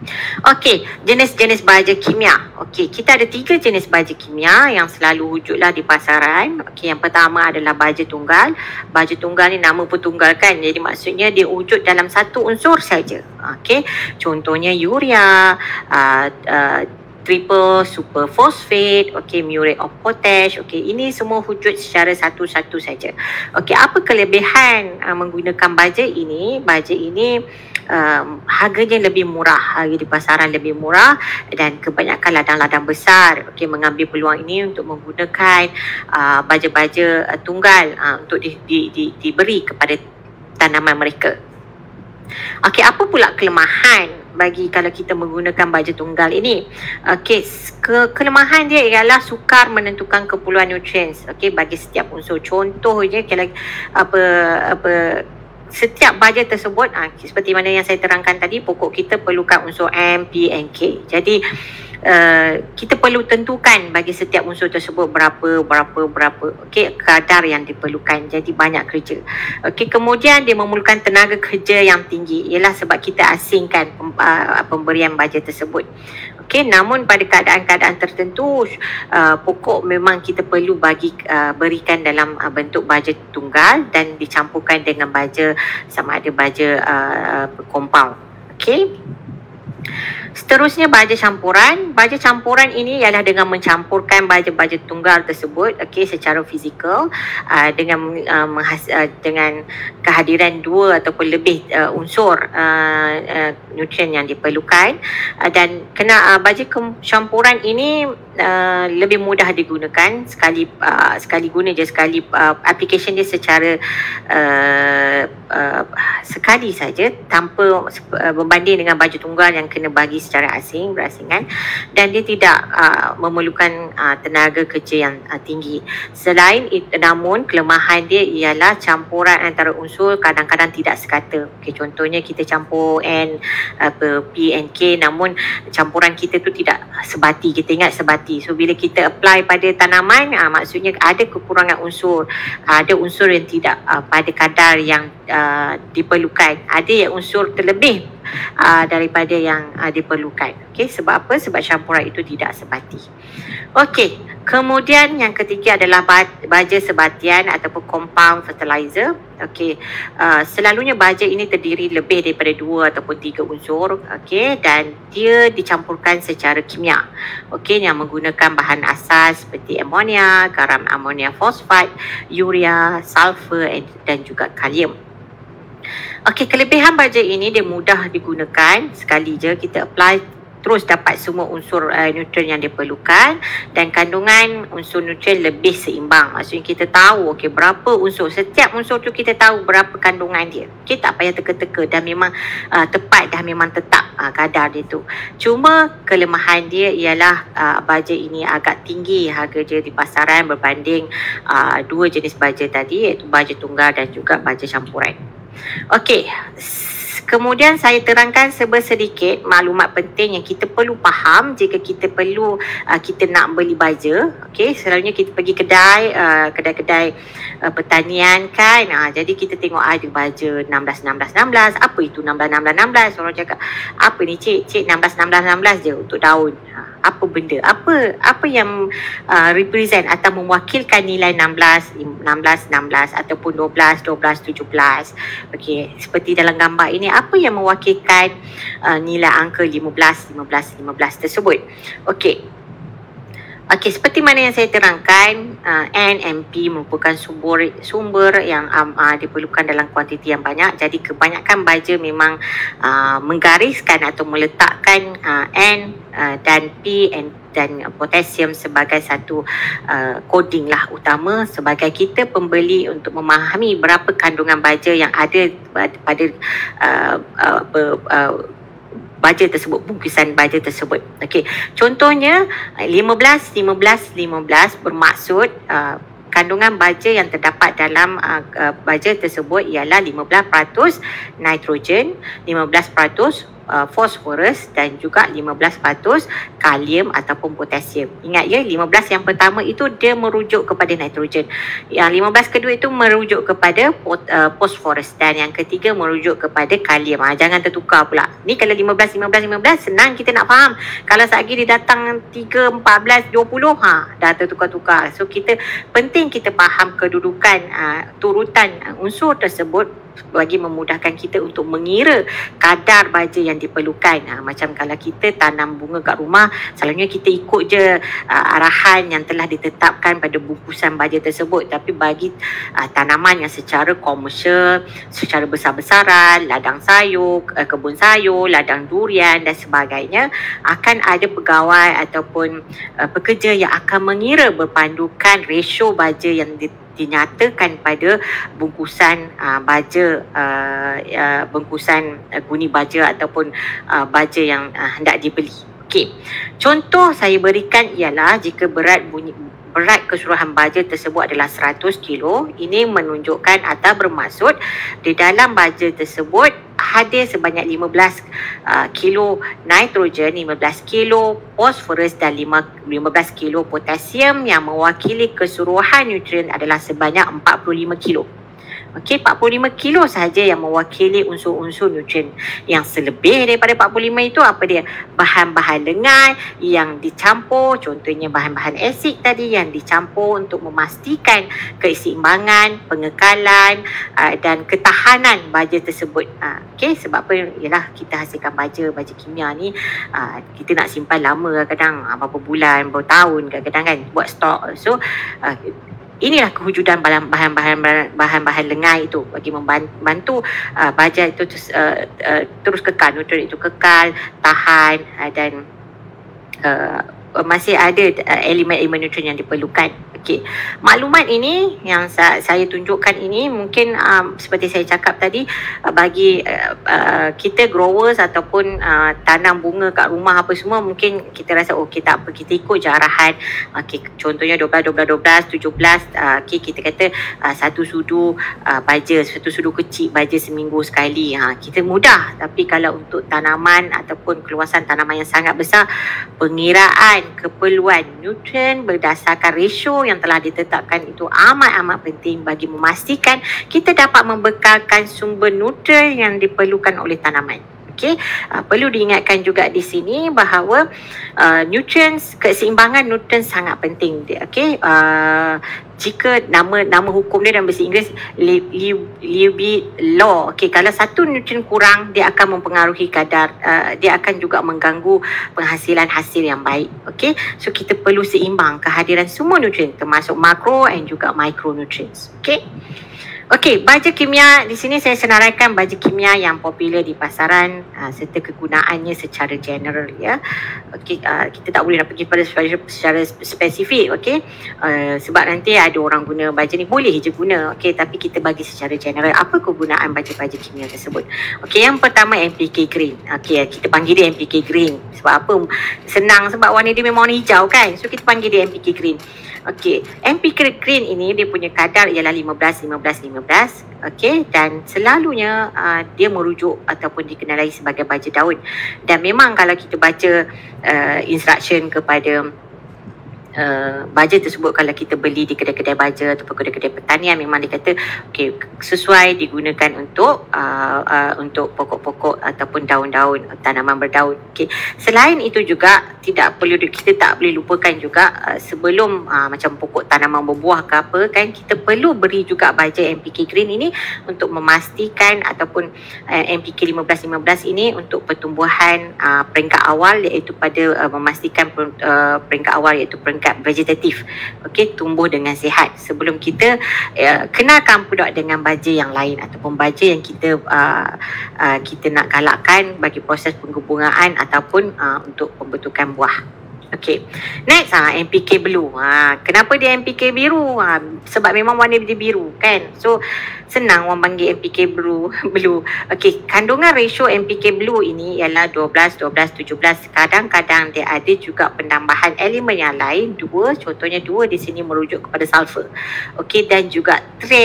Okey, jenis-jenis baja kimia. Okey, kita ada tiga jenis baja kimia yang selalu wujudlah di pasaran. Okey, yang pertama adalah baja tunggal. Baja tunggal ni nama pun tunggal kan. Jadi maksudnya dia wujud dalam satu unsur saja. Okey, contohnya urea, uh, uh, triple super phosphate, okey, murate of potash. Okey, ini semua wujud secara satu-satu saja. Okey, apa kelebihan uh, menggunakan baja ini? Baja ini Um, harganya lebih murah, harga di pasaran lebih murah, dan kebanyakan ladang-ladang besar okey mengambil peluang ini untuk menggunakan uh, baja-baja uh, tunggal uh, untuk di, di, di, diberi kepada tanaman mereka. Okey, apa pula kelemahan bagi kalau kita menggunakan baja tunggal ini? Okey, ke, kelemahan dia ialah sukar menentukan keperluan nutrients okey bagi setiap unsur. Contohnya kalau apa apa setiap baja tersebut ah, seperti mana yang saya terangkan tadi, pokok kita perlukan unsur M, P and K. Jadi uh, kita perlu tentukan bagi setiap unsur tersebut berapa berapa berapa okey kadar yang diperlukan. Jadi banyak kerja. Okey, kemudian dia memerlukan tenaga kerja yang tinggi, ialah sebab kita asingkan pem, uh, pemberian baja tersebut. Okey, namun pada keadaan-keadaan tertentu uh, pokok memang kita perlu bagi uh, berikan dalam uh, bentuk baja tunggal dan dicampurkan dengan baja sama ada baja uh, compound. Okey. Seterusnya baja campuran. Baja campuran ini ialah dengan mencampurkan baja-baja tunggal tersebut okey secara fizikal uh, dengan uh, menghas, uh, dengan kehadiran dua ataupun lebih uh, unsur uh, uh, nutrien yang diperlukan, uh, dan kena uh, baja campuran ini uh, lebih mudah digunakan, sekali uh, sekali guna je, sekali uh, application dia secara uh, uh, sekali saja tanpa uh, berbanding dengan baju tunggal yang kena bagi secara asing, berasingan, dan dia tidak uh, memerlukan uh, tenaga kerja yang uh, tinggi. Selain itu, namun kelemahan dia ialah campuran antara unsur kadang-kadang tidak sekata. Okay, contohnya kita campur N, apa, P and K, namun campuran kita tu tidak sebati. Kita ingat sebati. So bila kita apply pada tanaman, uh, maksudnya ada kekurangan unsur, ada unsur yang tidak uh, pada kadar yang uh, diperlukan, ada yang unsur terlebih uh, daripada yang uh, diperlukan. Okey, sebab apa? Sebab campuran itu tidak sebati. Okey, kemudian yang ketiga adalah baja sebatian ataupun compound fertilizer. Okey, uh, selalunya baja ini terdiri lebih daripada dua ataupun tiga unsur. Okey, dan dia dicampurkan secara kimia. Okey, yang menggunakan bahan asas seperti amonia, garam amonia fosfat, urea, sulfur dan juga kalium. Okey, kelebihan baja ini dia mudah digunakan, sekali je kita apply terus dapat semua unsur uh, nutrien yang diperlukan, dan kandungan unsur nutrien lebih seimbang. Maksudnya kita tahu okey berapa unsur, setiap unsur tu kita tahu berapa kandungan dia. Okey, tak payah teka-teka, dah memang uh, tepat, dah memang tetap uh, kadar dia tu. Cuma kelemahan dia ialah uh, baja ini agak tinggi harga dia di pasaran berbanding uh, dua jenis baja tadi, iaitu baja tunggal dan juga baja campuran. Okey, kemudian saya terangkan sedikit maklumat penting yang kita perlu faham jika kita perlu uh, kita nak beli baja. Okey, selalunya kita pergi kedai, uh, kedai-kedai uh, pertanian kan. Uh, jadi kita tengok ada baja enam belas enam belas enam belas. Apa itu enam belas enam belas enam belas? Orang cakap, apa ni cik? Cik enam belas enam belas enam belas je untuk daun. Uh, apa benda? Apa apa yang uh, represent atau mewakilkan nilai enam belas enam belas enam belas ataupun dua belas dua belas tujuh belas. Okey, seperti dalam gambar ini, apa yang mewakilkan uh, nilai angka lima belas lima belas lima belas tersebut. Okey. Okey, seperti mana yang saya terangkan, uh, N M P merupakan sumber sumber yang um, uh, diperlukan dalam kuantiti yang banyak. Jadi kebanyakan baja memang uh, menggariskan atau meletakkan uh, N uh, dan P and dan potasium sebagai satu uh, coding lah utama sebagai kita pembeli untuk memahami berapa kandungan baja yang ada pada uh, uh, uh, uh, baja tersebut, bungkusan baja tersebut. Okey, contohnya lima belas lima belas lima belas bermaksud uh, kandungan baja yang terdapat dalam uh, uh, baja tersebut ialah lima belas peratus nitrogen, lima belas peratus uh, fosforus dan juga lima belas peratus kalium ataupun potasium. Ingat ya, lima belas yang pertama itu dia merujuk kepada nitrogen. Yang lima belas kedua itu merujuk kepada pot, uh, fosforus dan yang ketiga merujuk kepada kalium. Ha, jangan tertukar pula. Ni kalau lima belas, lima belas, lima belas senang kita nak faham. Kalau sehari dia datang tiga, empat belas, dua puluh, ha, dah tertukar-tukar. So kita penting kita faham kedudukan uh, turutan uh, unsur tersebut bagi memudahkan kita untuk mengira kadar baja yang diperlukan. Ha, macam kalau kita tanam bunga kat rumah, selalunya kita ikut je uh, arahan yang telah ditetapkan pada bungkusan baja tersebut. Tapi bagi uh, tanaman yang secara komersial, secara besar-besaran, ladang sayur, uh, kebun sayur, ladang durian dan sebagainya, akan ada pegawai ataupun uh, pekerja yang akan mengira berpandukan ratio baja yang di dinyatakan pada bungkusan uh, baja uh, uh, bungkusan uh, guni baja ataupun uh, baja yang uh, hendak dibeli. Okey. Contoh saya berikan ialah jika berat bunyi berat keseluruhan baja tersebut adalah seratus kilo, ini menunjukkan atau bermaksud di dalam baja tersebut hadir sebanyak lima belas uh, kilo nitrogen, lima belas kilo fosforus dan lima belas kilo potasium yang mewakili keseluruhan nutrien adalah sebanyak empat puluh lima kilo. Okey, empat puluh lima kilo sahaja yang mewakili unsur-unsur nutrien. Yang selebih daripada empat puluh lima itu apa dia? Bahan-bahan lengan yang dicampur, contohnya bahan-bahan asid tadi yang dicampur untuk memastikan keseimbangan, pengekalan uh, dan ketahanan baja tersebut. Uh, Okey, sebab apa? Ialah kita hasilkan baja, baja kimia ni uh, kita nak simpan lama, kadang uh, berapa bulan, berapa tahun kadang-kadang kan buat stok. So uh, inilah kewujudan bahan-bahan bahan-bahan lengai itu bagi membantu uh, baja itu terus, uh, uh, terus kekal, nutrien itu kekal, tahan uh, dan uh, masih ada uh, elemen-elemen nutrien yang diperlukan. Okey, maklumat ini yang sa- saya tunjukkan ini mungkin um, seperti saya cakap tadi uh, bagi uh, uh, kita growers ataupun uh, tanam bunga kat rumah apa semua, mungkin kita rasa okey tak apa, kita ikut je arahan. Okey, contohnya dua belas, dua belas, dua belas, tujuh belas, uh, okey kita kata uh, satu sudu uh, baja, satu sudu kecil baja seminggu sekali. Ha, kita mudah. Tapi kalau untuk tanaman ataupun keluasan tanaman yang sangat besar, pengiraan keperluan nutrien berdasarkan ratio yang telah ditetapkan itu amat-amat penting bagi memastikan kita dapat membekalkan sumber nutrien yang diperlukan oleh tanaman. Okey, uh, perlu diingatkan juga di sini bahawa uh, nutrien, keseimbangan nutrien sangat penting. Okey, uh, jika nama nama hukum dia dalam bahasa Inggeris Levy law. Okey, kalau satu nutrien kurang, dia akan mempengaruhi kadar, uh, dia akan juga mengganggu penghasilan hasil yang baik. Okey, so kita perlu seimbang kehadiran semua nutrien termasuk makro dan juga micronutrients. Okey. Okey, baja kimia di sini saya senaraikan baja kimia yang popular di pasaran uh, serta kegunaannya secara general ya. Okey, uh, kita tak boleh nak pergi pada secara spesifik, okey. Uh, sebab nanti ada orang guna baja ni, boleh je guna, okey, tapi kita bagi secara general apa kegunaan baja-baja kimia tersebut. Okey, yang pertama N P K green. Okey, kita panggil dia N P K green. Sebab apa? Senang, sebab warna dia memang warna hijau kan. So kita panggil dia N P K green. Okey, N P K green ini dia punya kadar ialah lima belas, lima belas, lima belas. Okey, dan selalunya uh, dia merujuk ataupun dikenali sebagai baja daun. Dan memang kalau kita baca uh, instruction kepada Uh, baja tersebut, kalau kita beli di kedai-kedai baja ataupun kedai-kedai pertanian, memang dia kata okay, sesuai digunakan untuk uh, uh, untuk pokok-pokok ataupun daun-daun, tanaman berdaun. Okay. Selain itu juga tidak perlu, kita tak boleh lupakan juga uh, sebelum uh, macam pokok tanaman berbuah ke apa kan, kita perlu beri juga baja N P K green ini untuk memastikan ataupun uh, N P K lima belas lima belas ini untuk pertumbuhan uh, peringkat awal, iaitu pada uh, memastikan per, uh, peringkat awal iaitu peringkat vegetatif, okey, tumbuh dengan sihat. Sebelum kita uh, kenalkan pula dengan baja yang lain ataupun baja yang kita uh, uh, kita nak galakkan bagi proses penggembungaan ataupun uh, untuk pembentukan buah. Okey. Next, ha, N P K blue. Ha, kenapa dia N P K biru? Ha, sebab memang warna dia biru kan. So senang orang panggil N P K blue. blue. Okey, kandungan ratio N P K blue ini ialah dua belas, dua belas, tujuh belas. Kadang-kadang dia ada juga penambahan elemen yang lain, dua, contohnya dua di sini merujuk kepada sulfur. Okey, dan juga trace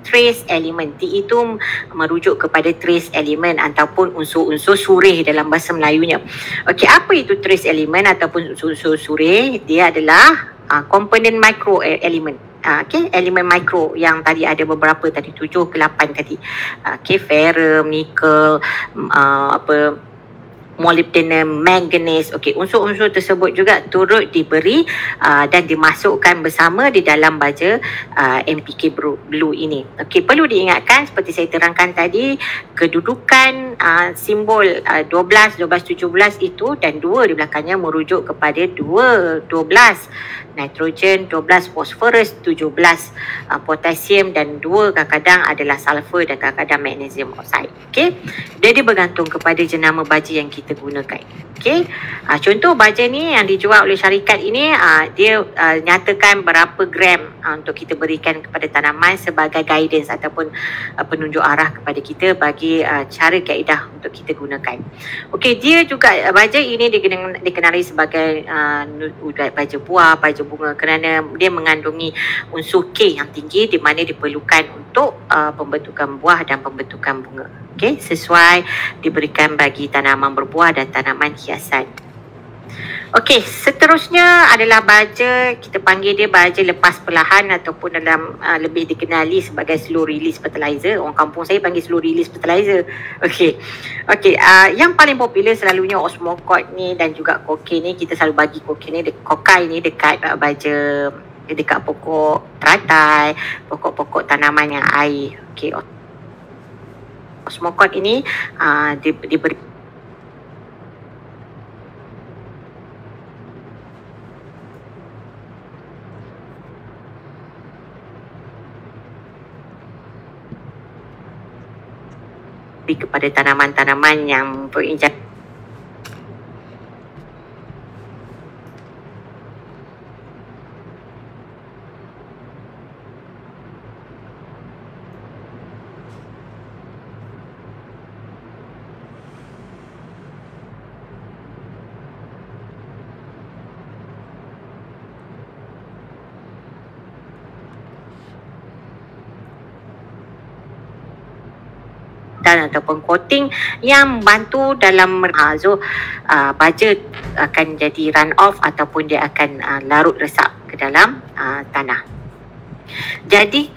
trace element. T itu merujuk kepada trace element ataupun unsur-unsur surih dalam bahasa Melayunya. Okey, apa itu trace element ataupun unsur-unsur surih? Dia adalah uh, komponen micro element. Uh, okay, elemen mikro yang tadi ada beberapa tadi, tujuh ke lapan tadi. Uh, okay, ferrum, nikel, uh, apa molybdenum, manganese. Okey, unsur-unsur tersebut juga turut diberi uh, dan dimasukkan bersama di dalam baja uh, M P K Blue ini. Okey, perlu diingatkan seperti saya terangkan tadi, kedudukan uh, simbol uh, dua belas, dua belas, tujuh belas itu dan dua di belakangnya merujuk kepada dua, dua belas nitrogen, dua belas fosforus, tujuh belas uh, potasium dan dua kadang-kadang adalah sulfur dan kadang-kadang magnesium oxide. Okey, jadi bergantung kepada jenama baja yang kita gunakan. Okey, uh, contoh baja ni yang dijual oleh syarikat ini, uh, dia uh, nyatakan berapa gram uh, untuk kita berikan kepada tanaman sebagai guidance ataupun uh, penunjuk arah kepada kita bagi uh, cara kaedah untuk kita gunakan. Okey, dia juga uh, baja ini dikenali, dikenali sebagai uh, baja buah, baja bunga kerana dia mengandungi unsur K yang tinggi di mana diperlukan untuk uh, pembentukan buah dan pembentukan bunga. Okey, sesuai diberikan bagi tanaman berbuah dan tanaman hiasan. Okey, seterusnya adalah baja, kita panggil dia baja lepas perlahan ataupun dalam uh, lebih dikenali sebagai slow release fertilizer. Orang kampung saya panggil slow release fertilizer. Okey. Okey, uh, yang paling popular selalunya Osmocote ni dan juga Kokain ni. Kita selalu bagi Kokain ni, Kokain ni dekat uh, baja dekat pokok teratai, pokok-pokok tanaman yang air. Okey, Osmocote ini uh, di, diberi kepada tanaman-tanaman yang berinjak ataupun coating yang membantu dalam uh, so uh, baja akan jadi run off ataupun dia akan uh, larut resap ke dalam uh, tanah. Jadi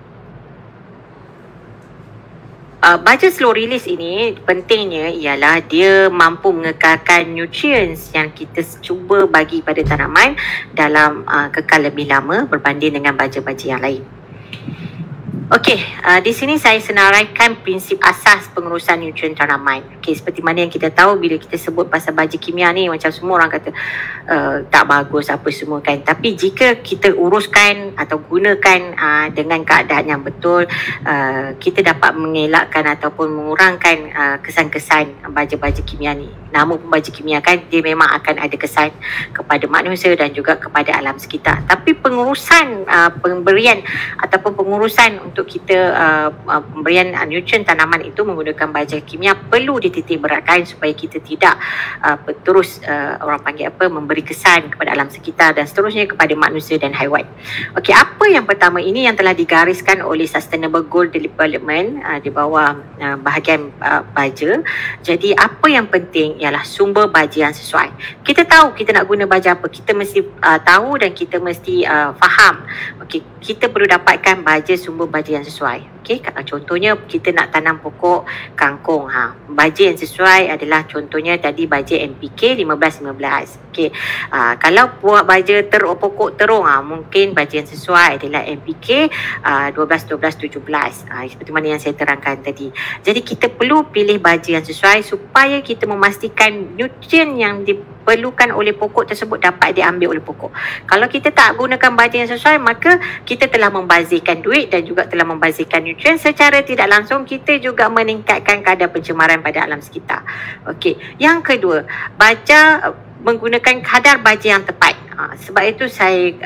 uh, baja slow release ini pentingnya ialah dia mampu mengekalkan nutrients yang kita cuba bagi pada tanaman dalam uh, kekal lebih lama berbanding dengan baja-baja yang lain. Okey, uh, di sini saya senaraikan prinsip asas pengurusan nutrien tanaman. Okey, seperti mana yang kita tahu bila kita sebut pasal baja kimia ni, macam semua orang kata uh, tak bagus apa semua kan. Tapi jika kita uruskan atau gunakan uh, dengan keadaan yang betul, uh, kita dapat mengelakkan ataupun mengurangkan uh, kesan-kesan baja-baja kimia ni. Nama pun baja kimia kan, dia memang akan ada kesan kepada manusia dan juga kepada alam sekitar. Tapi pengurusan uh, pemberian ataupun pengurusan untuk untuk kita uh, uh, pemberian uh, nutrien tanaman itu menggunakan baja kimia perlu dititik beratkan supaya kita tidak uh, terus uh, orang panggil apa memberi kesan kepada alam sekitar dan seterusnya kepada manusia dan haiwan. Okey, apa yang pertama ini yang telah digariskan oleh Sustainable Goal Development uh, di bawah uh, bahagian uh, baja. Jadi apa yang penting ialah sumber baja yang sesuai. Kita tahu kita nak guna baja apa, kita mesti uh, tahu dan kita mesti uh, faham. Okey, kita perlu dapatkan baja sumber baja yang sesuai. Okey, contohnya kita nak tanam pokok kangkung, ha. Baja yang sesuai adalah contohnya tadi baja M P K lima belas lima belas. Okey. Uh, kalau buat baja ter pokok terung, ha, mungkin baja yang sesuai adalah M P K uh, dua belas dua belas tujuh belas. Uh, seperti mana yang saya terangkan tadi. Jadi kita perlu pilih baja yang sesuai supaya kita memastikan nutrien yang diperlukan oleh pokok tersebut dapat diambil oleh pokok. Kalau kita tak gunakan baja yang sesuai, maka kita telah membazirkan duit dan juga telah membazirkan nutrien. Secara tidak langsung kita juga meningkatkan kadar pencemaran pada alam sekitar. Okey, yang kedua, baja menggunakan kadar baja yang tepat. Ha, sebab itu saya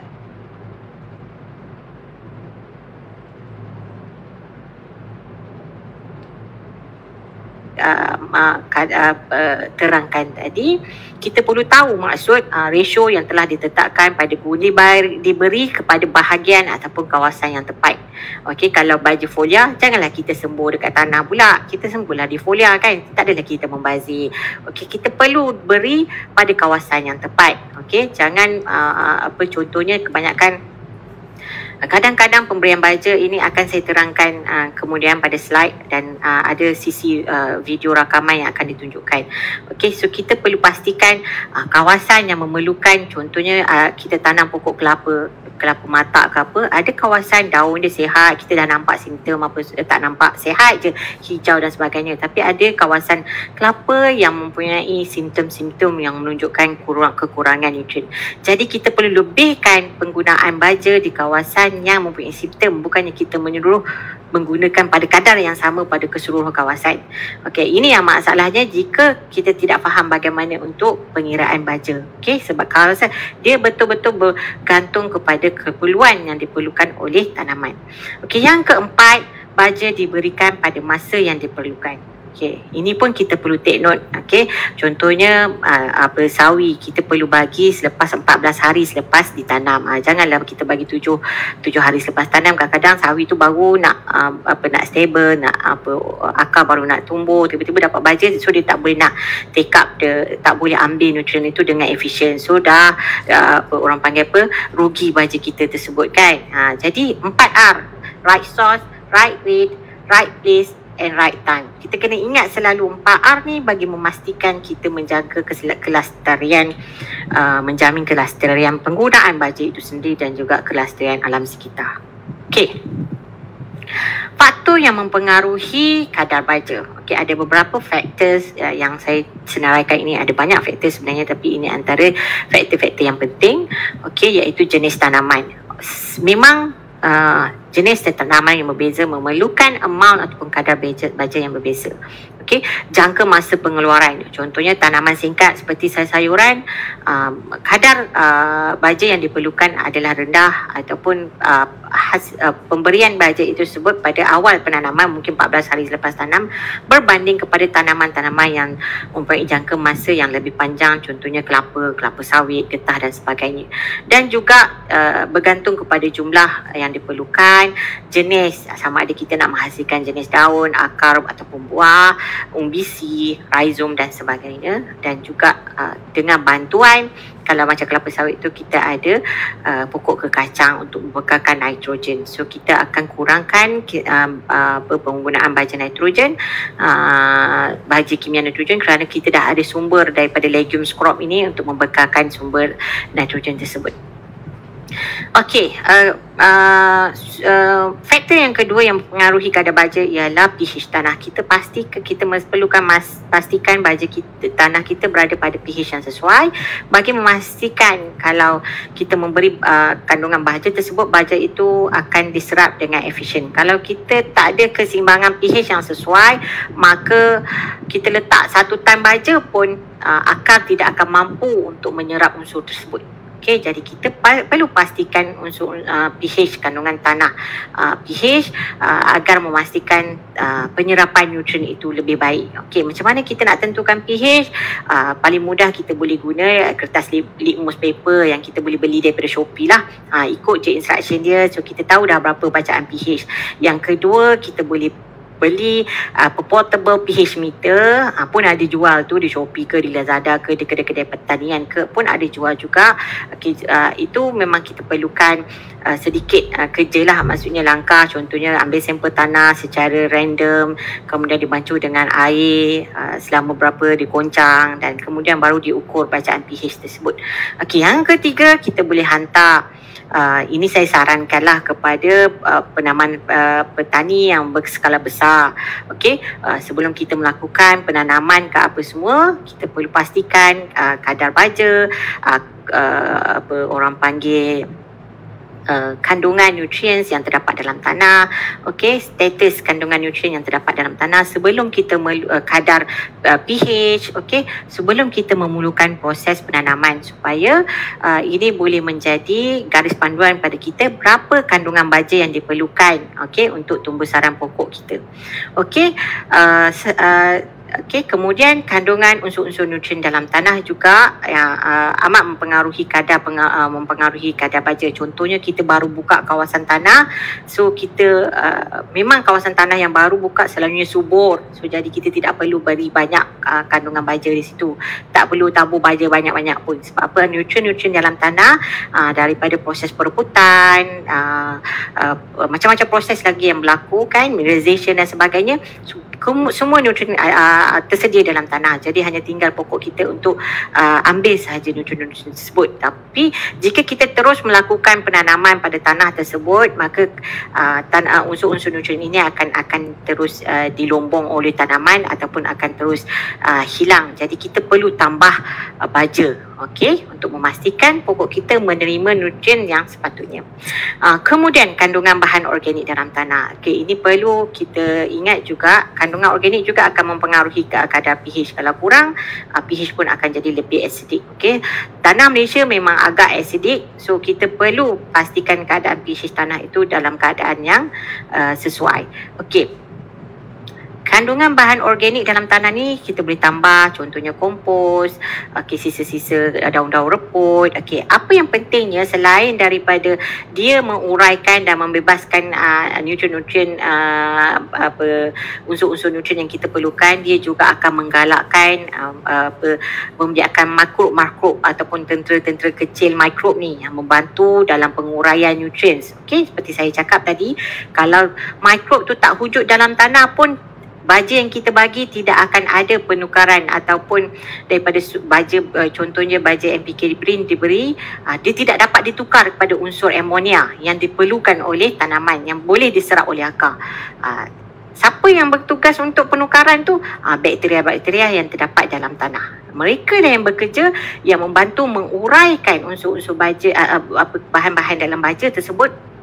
uh, uh, uh, uh, terangkan tadi, kita perlu tahu maksud uh, ratio yang telah ditetapkan pada diberi, diberi kepada bahagian ataupun kawasan yang tepat. Okey, kalau baja folia, janganlah kita sembur dekat tanah pula. Kita sembuhlah di folia kan. Tak adalah kita membazir. Okey, kita perlu beri pada kawasan yang tepat. Okey, jangan uh, apa contohnya kebanyakan kadang-kadang pemberian baja ini akan saya terangkan uh, kemudian pada slide dan uh, ada sisi uh, video rakaman yang akan ditunjukkan. Okey, so kita perlu pastikan uh, kawasan yang memerlukan, contohnya uh, kita tanam pokok kelapa, kelapa mata ke apa, ada kawasan daun dia sihat, kita dah nampak simptom apa, tak nampak sihat je, hijau dan sebagainya, tapi ada kawasan kelapa yang mempunyai simptom-simptom yang menunjukkan kurang kekurangan nutrien. Jadi kita perlu lebihkan penggunaan baja di kawasan yang mempunyai simptom, bukannya kita menyeluruh menggunakan pada kadar yang sama pada keseluruhan kawasan. Okey, ini yang masalahnya jika kita tidak faham bagaimana untuk pengiraan baja. Okey, sebab kawasan dia betul-betul bergantung kepada keperluan yang diperlukan oleh tanaman. Okey, yang keempat, baja diberikan pada masa yang diperlukan. Okey, ini pun kita perlu take note. Okey, contohnya uh, apa sawi kita perlu bagi selepas empat belas hari selepas ditanam. Uh, janganlah kita bagi tujuh hari selepas tanam. Kadang-kadang sawi tu baru nak uh, apa nak stable, nak apa akar baru nak tumbuh, tiba-tiba dapat baja, so dia tak boleh nak take up, dia tak boleh ambil nutrien itu dengan efisien. So dah uh, apa orang panggil apa, rugi baja kita tersebut kan. Uh, jadi empat R, right source, right rate, right place and right time. Kita kena ingat selalu empat R ni bagi memastikan kita menjaga kelestarian, uh, menjamin kelestarian penggunaan baja itu sendiri dan juga kelestarian alam sekitar. Okey. Faktor yang mempengaruhi kadar baja. Okey, ada beberapa faktor uh, yang saya senaraikan ini. Ada banyak faktor sebenarnya, tapi ini antara faktor-faktor yang penting. Okey, iaitu jenis tanaman. Memang Uh, jenis tanaman yang berbeza memerlukan amount ataupun kadar baja, baja yang berbeza. Okey, jangka masa pengeluaran. Contohnya tanaman singkat seperti sayur-sayuran, um, kadar uh, baja yang diperlukan adalah rendah, ataupun uh, has, uh, pemberian baja itu sebut pada awal penanaman, mungkin empat belas hari selepas tanam, berbanding kepada tanaman-tanaman yang mempunyai jangka masa yang lebih panjang, contohnya kelapa, kelapa sawit, getah dan sebagainya. Dan juga uh, bergantung kepada jumlah yang diperlukan, jenis, sama ada kita nak menghasilkan jenis daun, akar ataupun buah, umbisi, rhizome dan sebagainya. Dan juga uh, dengan bantuan, kalau macam kelapa sawit tu kita ada uh, pokok kekacang untuk membekalkan nitrogen. So kita akan kurangkan uh, uh, penggunaan baja nitrogen, uh, baja kimia nitrogen, kerana kita dah ada sumber daripada legumes crop ini untuk membekalkan sumber nitrogen tersebut. Okey, uh, uh, uh, faktor yang kedua yang mempengaruhi kadar baja ialah pH tanah. Kita pasti kita perlukan mas, pastikan baja kita, tanah kita berada pada pH yang sesuai bagi memastikan kalau kita memberi uh, kandungan baja tersebut, baja itu akan diserap dengan efisien. Kalau kita tak ada keseimbangan pH yang sesuai, maka kita letak satu tan baja pun uh, akar tidak akan mampu untuk menyerap unsur tersebut. Okey, jadi kita pa- perlu pastikan unsur uh, pH kandungan tanah, uh, pH uh, agar memastikan uh, penyerapan nutrien itu lebih baik. Okey, macam mana kita nak tentukan pH? Uh, paling mudah kita boleh guna kertas litmus paper yang kita boleh beli daripada Shopee lah. Uh, ikut je instruction dia, so kita tahu dah berapa bacaan pH. Yang kedua, kita boleh beli uh, portable pH meter, uh, pun ada jual tu di Shopee ke, di Lazada ke, di kedai-kedai pertanian ke, pun ada jual juga. Okay, uh, itu memang kita perlukan uh, sedikit uh, kerja lah, maksudnya langkah, contohnya ambil sampel tanah secara random, kemudian dibancuh dengan air uh, selama berapa, dikoncang, dan kemudian baru diukur bacaan pH tersebut. Okay, yang ketiga, kita boleh hantar. Uh, ini saya sarankanlah kepada uh, penaman uh, petani yang berskala besar. Okey, uh, sebelum kita melakukan penanaman ke apa semua, kita perlu pastikan uh, kadar baja, uh, uh, apa orang panggil Uh, kandungan nutrien yang terdapat dalam tanah. Okey, status kandungan nutrien yang terdapat dalam tanah sebelum kita melu- uh, kadar uh, pH, okey, sebelum kita memulakan proses penanaman, supaya uh, ini boleh menjadi garis panduan pada kita berapa kandungan baja yang diperlukan, okey, untuk tumbuh sarang pokok kita. Okey, uh, uh, Okey, kemudian kandungan unsur-unsur nutrien dalam tanah juga yang uh, amat mempengaruhi kadar penga, uh, mempengaruhi kadar baja. Contohnya kita baru buka kawasan tanah, so kita uh, memang kawasan tanah yang baru buka selalunya subur. So jadi kita tidak perlu beri banyak uh, kandungan baja di situ. Tak perlu tabur baja banyak-banyak pun. Sebab apa? Nutrien-nutrien dalam tanah uh, daripada proses perebutan, uh, uh, macam-macam proses lagi yang berlaku kan, mineralization dan sebagainya. So, semua nutrien uh, tersedia dalam tanah, jadi hanya tinggal pokok kita untuk uh, ambil sahaja nutrien-nutrien tersebut. Tapi jika kita terus melakukan penanaman pada tanah tersebut, maka uh, tan- uh, unsur-unsur nutrien ini akan akan terus uh, dilombong oleh tanaman ataupun akan terus uh, hilang. Jadi kita perlu tambah uh, baja, okey, untuk memastikan pokok kita menerima nutrien yang sepatutnya. Uh, kemudian kandungan bahan organik dalam tanah. Okey, ini perlu kita ingat juga, kandungan organik juga akan mempengaruhi kadar pH. Kalau kurang, uh, pH pun akan jadi lebih acidic. Okey, tanah Malaysia memang agak acidic, so kita perlu pastikan keadaan pH tanah itu dalam keadaan yang uh, sesuai. Okey, kandungan bahan organik dalam tanah ni kita boleh tambah, contohnya kompos, okey, sisa-sisa daun-daun reput. Okey, apa yang pentingnya selain daripada dia menguraikan dan membebaskan uh, nutrien-nutrien uh, apa unsur-unsur nutrien yang kita perlukan, dia juga akan menggalakkan uh, apa membiarkan makrob-makrob ataupun tentera-tentera kecil mikrob ni yang membantu dalam penguraian nutrien. Okey, seperti saya cakap tadi, kalau mikrob tu tak wujud dalam tanah pun, baja yang kita bagi tidak akan ada penukaran ataupun daripada baja, uh, contohnya baja N P K diberi, diberi uh, dia tidak dapat ditukar kepada unsur amonia yang diperlukan oleh tanaman yang boleh diserap oleh akar. Uh, siapa yang bertugas untuk penukaran tu? Uh, bakteria-bakteria yang terdapat dalam tanah. Mereka lah yang bekerja, yang membantu menguraikan unsur-unsur baja, uh, uh, bahan-bahan dalam baja tersebut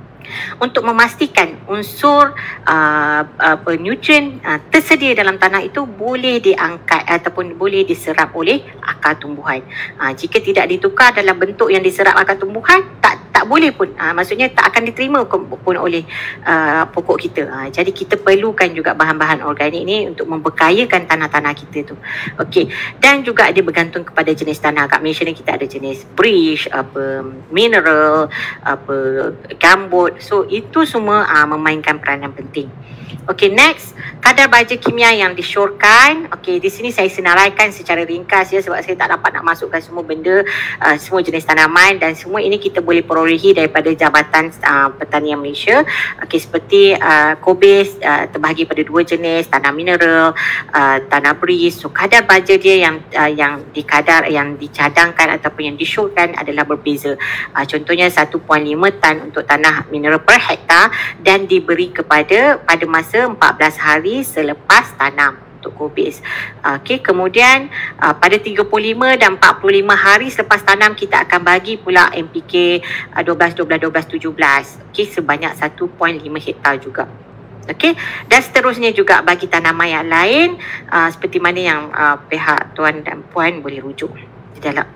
untuk memastikan unsur uh, apa, nutrien uh, tersedia dalam tanah itu boleh diangkat ataupun boleh diserap oleh akar tumbuhan. Uh, jika tidak ditukar dalam bentuk yang diserap akar tumbuhan, tak tak boleh pun. Uh, maksudnya tak akan diterima pun oleh uh, pokok kita. Uh, jadi kita perlukan juga bahan-bahan organik ni untuk memberkayakan tanah-tanah kita tu. Okey, dan juga dia bergantung kepada jenis tanah. Kat Malaysia ni kita ada jenis bridge, apa mineral, apa gambut. So itu semua uh, memainkan peranan penting. Okey, next, kadar baja kimia yang disyorkan. Okey, di sini saya senaraikan secara ringkas ya, sebab saya tak dapat nak masukkan semua benda, uh, semua jenis tanaman, dan semua ini kita boleh perolehi daripada Jabatan uh, Pertanian Malaysia. Okey, seperti uh, kobis uh, terbahagi pada dua jenis, tanah mineral, uh, tanah bris. So kadar baja dia yang uh, yang dikadar, yang dicadangkan ataupun yang disyorkan adalah berbeza. Uh, contohnya satu perpuluhan lima tan untuk tanah mineral per hektar dan diberi kepada pada masa empat belas hari selepas tanam untuk kobis. Okey, kemudian uh, pada tiga puluh lima dan empat puluh lima hari selepas tanam kita akan bagi pula N P K uh, dua belas, dua belas, dua belas, tujuh belas. Okey, sebanyak satu perpuluhan lima hektar juga. Okey, dan seterusnya juga bagi tanaman yang lain uh, seperti mana yang uh, pihak tuan dan puan boleh rujuk di dalam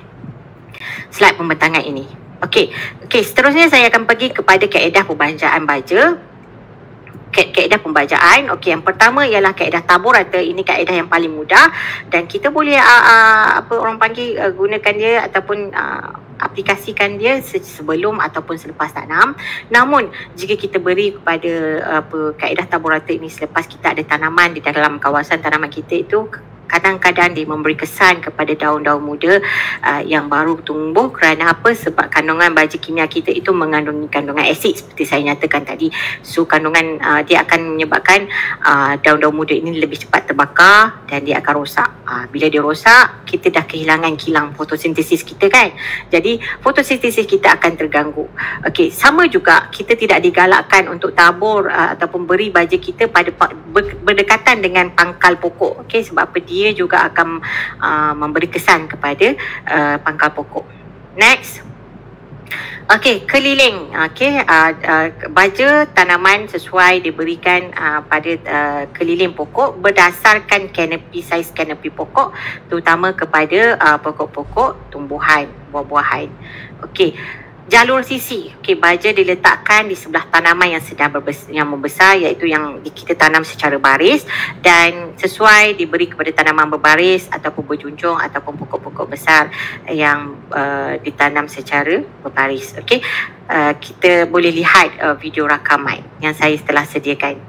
slide pembentangan ini. Okey, okey, seterusnya saya akan pergi kepada kaedah pembanjaan baja. Kaedah pembajaan. Okey, yang pertama ialah kaedah tabur rata. Ini kaedah yang paling mudah dan kita boleh uh, uh, apa orang panggil uh, gunakan dia ataupun uh, aplikasikan dia sebelum ataupun selepas tanam. Namun jika kita beri kepada uh, apa kaedah tabur rata ini selepas kita ada tanaman di dalam kawasan tanaman kita itu, kadang-kadang dia memberi kesan kepada daun-daun muda uh, yang baru tumbuh. Kerana apa? Sebab kandungan baja kimia kita itu mengandungi kandungan asid seperti saya nyatakan tadi. So kandungan uh, dia akan menyebabkan uh, daun-daun muda ini lebih cepat terbakar dan dia akan rosak. Uh, bila dia rosak, kita dah kehilangan kilang fotosintesis kita kan. Jadi fotosintesis kita akan terganggu. Okey, sama juga kita tidak digalakkan untuk tabur uh, ataupun beri baja kita pada berdekatan dengan pangkal pokok. Okey, sebab apa? Dia juga akan uh, memberi kesan kepada uh, pangkal pokok. Next. Okey, keliling. Okey, uh, uh, baja tanaman sesuai diberikan uh, pada uh, keliling pokok berdasarkan canopy, saiz canopy pokok, terutama kepada uh, pokok-pokok tumbuhan, buah-buahan. Okey, jalur sisi. Okey, baja diletakkan di sebelah tanaman yang sedang berbesar, yang membesar, iaitu yang kita tanam secara baris dan sesuai diberi kepada tanaman berbaris ataupun berjunjung ataupun pokok-pokok besar yang uh, ditanam secara berbaris. Okey, uh, kita boleh lihat uh, video rakaman yang saya telah sediakan.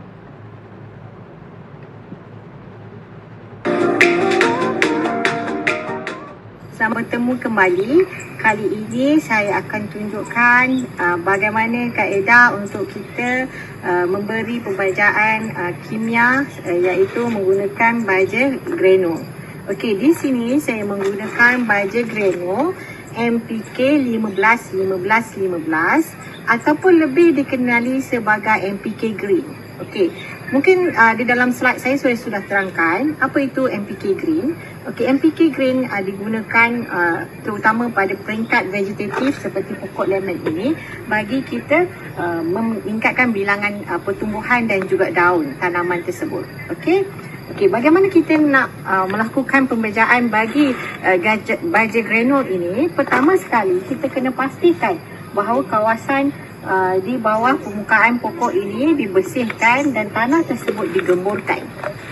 Selamat bertemu kembali. Kali ini saya akan tunjukkan uh, bagaimana kaedah untuk kita uh, memberi pembajaan uh, kimia uh, iaitu menggunakan baja granul. Okey, di sini saya menggunakan baja granul M P K lima belas lima belas lima belas ataupun lebih dikenali sebagai M P K Green. Okey, mungkin uh, di dalam slide saya saya sudah terangkan apa itu M P K Green. Okey, M P K Green uh, digunakan uh, terutama pada peringkat vegetatif seperti pokok lemon ini bagi kita uh, meningkatkan bilangan uh, pertumbuhan dan juga daun tanaman tersebut. Okey. Okey, bagaimana kita nak uh, melakukan pembajaan bagi uh, gadget, baja granul ini? Pertama sekali kita kena pastikan bahawa kawasan uh, di bawah permukaan pokok ini dibersihkan dan tanah tersebut digemburkan.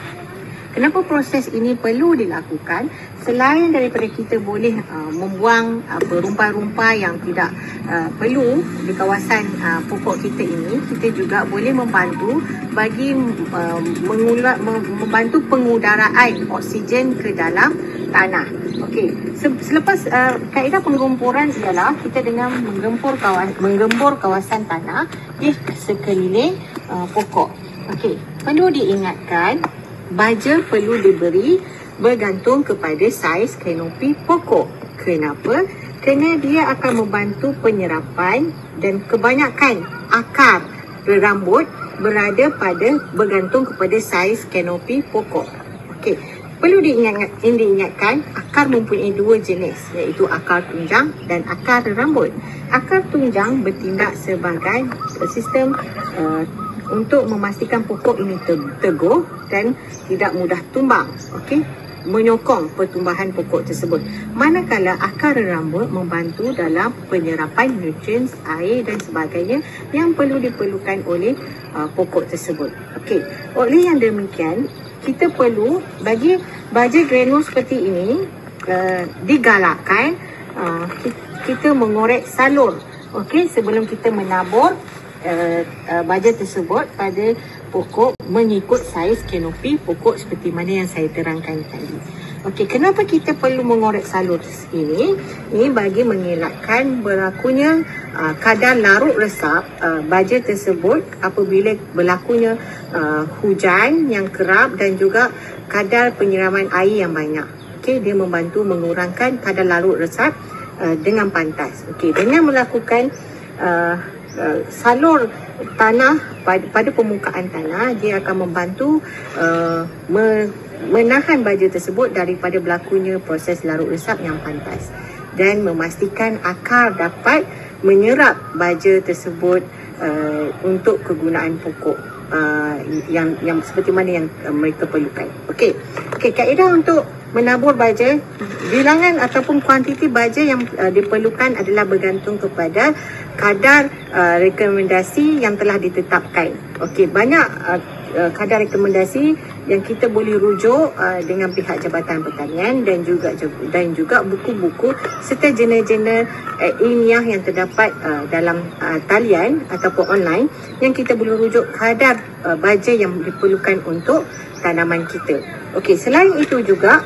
Kenapa proses ini perlu dilakukan? Selain daripada kita boleh uh, membuang uh, rumpa-rumpa yang tidak uh, perlu di kawasan uh, pokok kita ini, kita juga boleh membantu bagi uh, mengula, membantu pengudaraan oksigen ke dalam tanah. Okey, selepas uh, kaedah penggemburan ialah kita dengan menggempur kawasan, menggembur kawasan tanah di sekeliling uh, pokok. Okey, perlu diingatkan baja perlu diberi bergantung kepada saiz kanopi pokok. Kenapa? Kerana dia akan membantu penyerapan dan kebanyakan akar rambut berada pada bergantung kepada saiz kanopi pokok. Okey, perlu diingat, diingatkan akar mempunyai dua jenis iaitu akar tunjang dan akar rambut. Akar tunjang bertindak sebagai sistem uh, untuk memastikan pokok ini teguh dan tidak mudah tumbang, okey, menyokong pertumbuhan pokok tersebut. Manakala akar rambut membantu dalam penyerapan nutrien, air dan sebagainya yang perlu diperlukan oleh uh, pokok tersebut. Okey, oleh yang demikian, kita perlu bagi baja granul seperti ini uh, digalakkan uh, kita mengorek salur, okey, sebelum kita menabur Uh, uh, baja tersebut pada pokok mengikut saiz kanopi pokok seperti mana yang saya terangkan tadi. Okey, kenapa kita perlu mengorek salur ini? Ini bagi mengelakkan berlakunya uh, kadar larut resap uh, baja tersebut apabila berlakunya uh, hujan yang kerap dan juga kadar penyiraman air yang banyak. Okey, dia membantu mengurangkan kadar larut resap uh, dengan pantas. Okey, dengan melakukan uh, Uh, salur tanah pada, pada permukaan tanah, dia akan membantu uh, me, menahan baja tersebut daripada berlakunya proses larut resap yang pantas dan memastikan akar dapat menyerap baja tersebut uh, untuk kegunaan pokok uh, yang yang seperti mana yang uh, mereka perlukan. Okey. Okey, kaedah untuk menabur baja, bilangan ataupun kuantiti baja yang uh, diperlukan adalah bergantung kepada kadar uh, rekomendasi yang telah ditetapkan. Okey, banyak uh, uh, kadar rekomendasi yang kita boleh rujuk uh, dengan pihak Jabatan Pertanian dan juga dan juga buku-buku serta jurnal-jurnal uh, ilmiah yang terdapat uh, dalam uh, talian ataupun online yang kita boleh rujuk kadar uh, baja yang diperlukan untuk tanaman kita. Okey, selain itu juga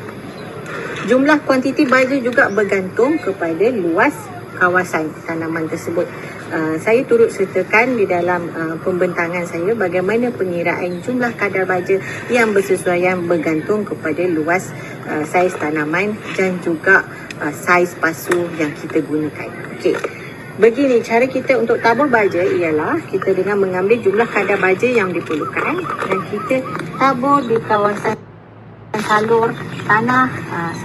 jumlah kuantiti baja juga bergantung kepada luas kawasan tanaman tersebut. Uh, saya turut sertakan di dalam uh, pembentangan saya bagaimana pengiraan jumlah kadar baja yang bersesuaian bergantung kepada luas uh, saiz tanaman dan juga uh, saiz pasu yang kita gunakan. Okey. Begini cara kita untuk tabur baja ialah kita dengan mengambil jumlah kadar baja yang diperlukan dan kita tabur di kawasan salur tanah uh,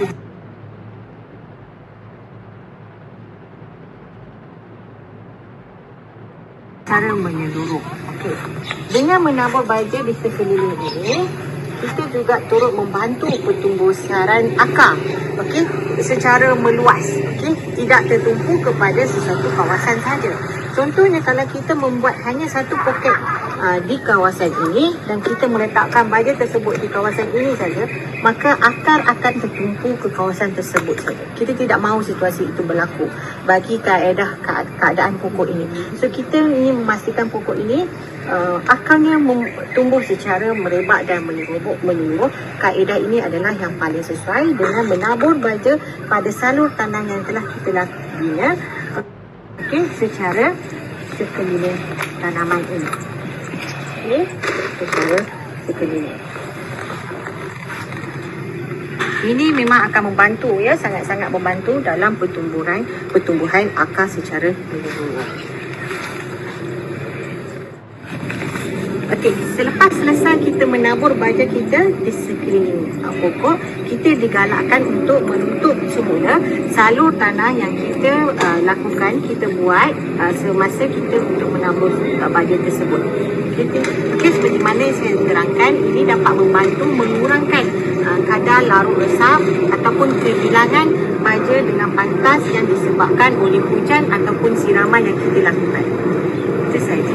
cara menyeluruh. Okey. Dengan menabur baja di sekeliling ini, kita juga turut membantu pertumbuhan akar, okey, secara meluas, okey, tidak tertumpu kepada sesuatu kawasan saja. Contohnya kalau kita membuat hanya satu poket uh, di kawasan ini dan kita meletakkan baja tersebut di kawasan ini saja, maka akar akan tertumpu ke kawasan tersebut saja. Kita tidak mahu situasi itu berlaku bagi kaedah keadaan pokok ini. So kita ingin memastikan pokok ini uh, akarnya tumbuh secara merebak dan menyeluruh, menyeluruh. Kaedah ini adalah yang paling sesuai dengan menabur baja pada salur tanam yang telah kita lakukannya, okey, secara sekeliling tanaman ini. Okey, secara sekeliling. Ini memang akan membantu ya, sangat-sangat membantu dalam pertumbuhan pertumbuhan akar secara menyeluruh. Okey, selepas selesai kita menabur baja kita di sekeliling uh, pokok, kita digalakkan untuk menutup semula salur tanah yang kita uh, lakukan, kita buat uh, semasa kita untuk menabur uh, baja tersebut. Okey, okay, seperti mana saya terangkan, ini dapat membantu mengurangkan uh, kadar larut resap ataupun kehilangan baja dengan pantas yang disebabkan oleh hujan ataupun siraman yang kita lakukan. Itu saja.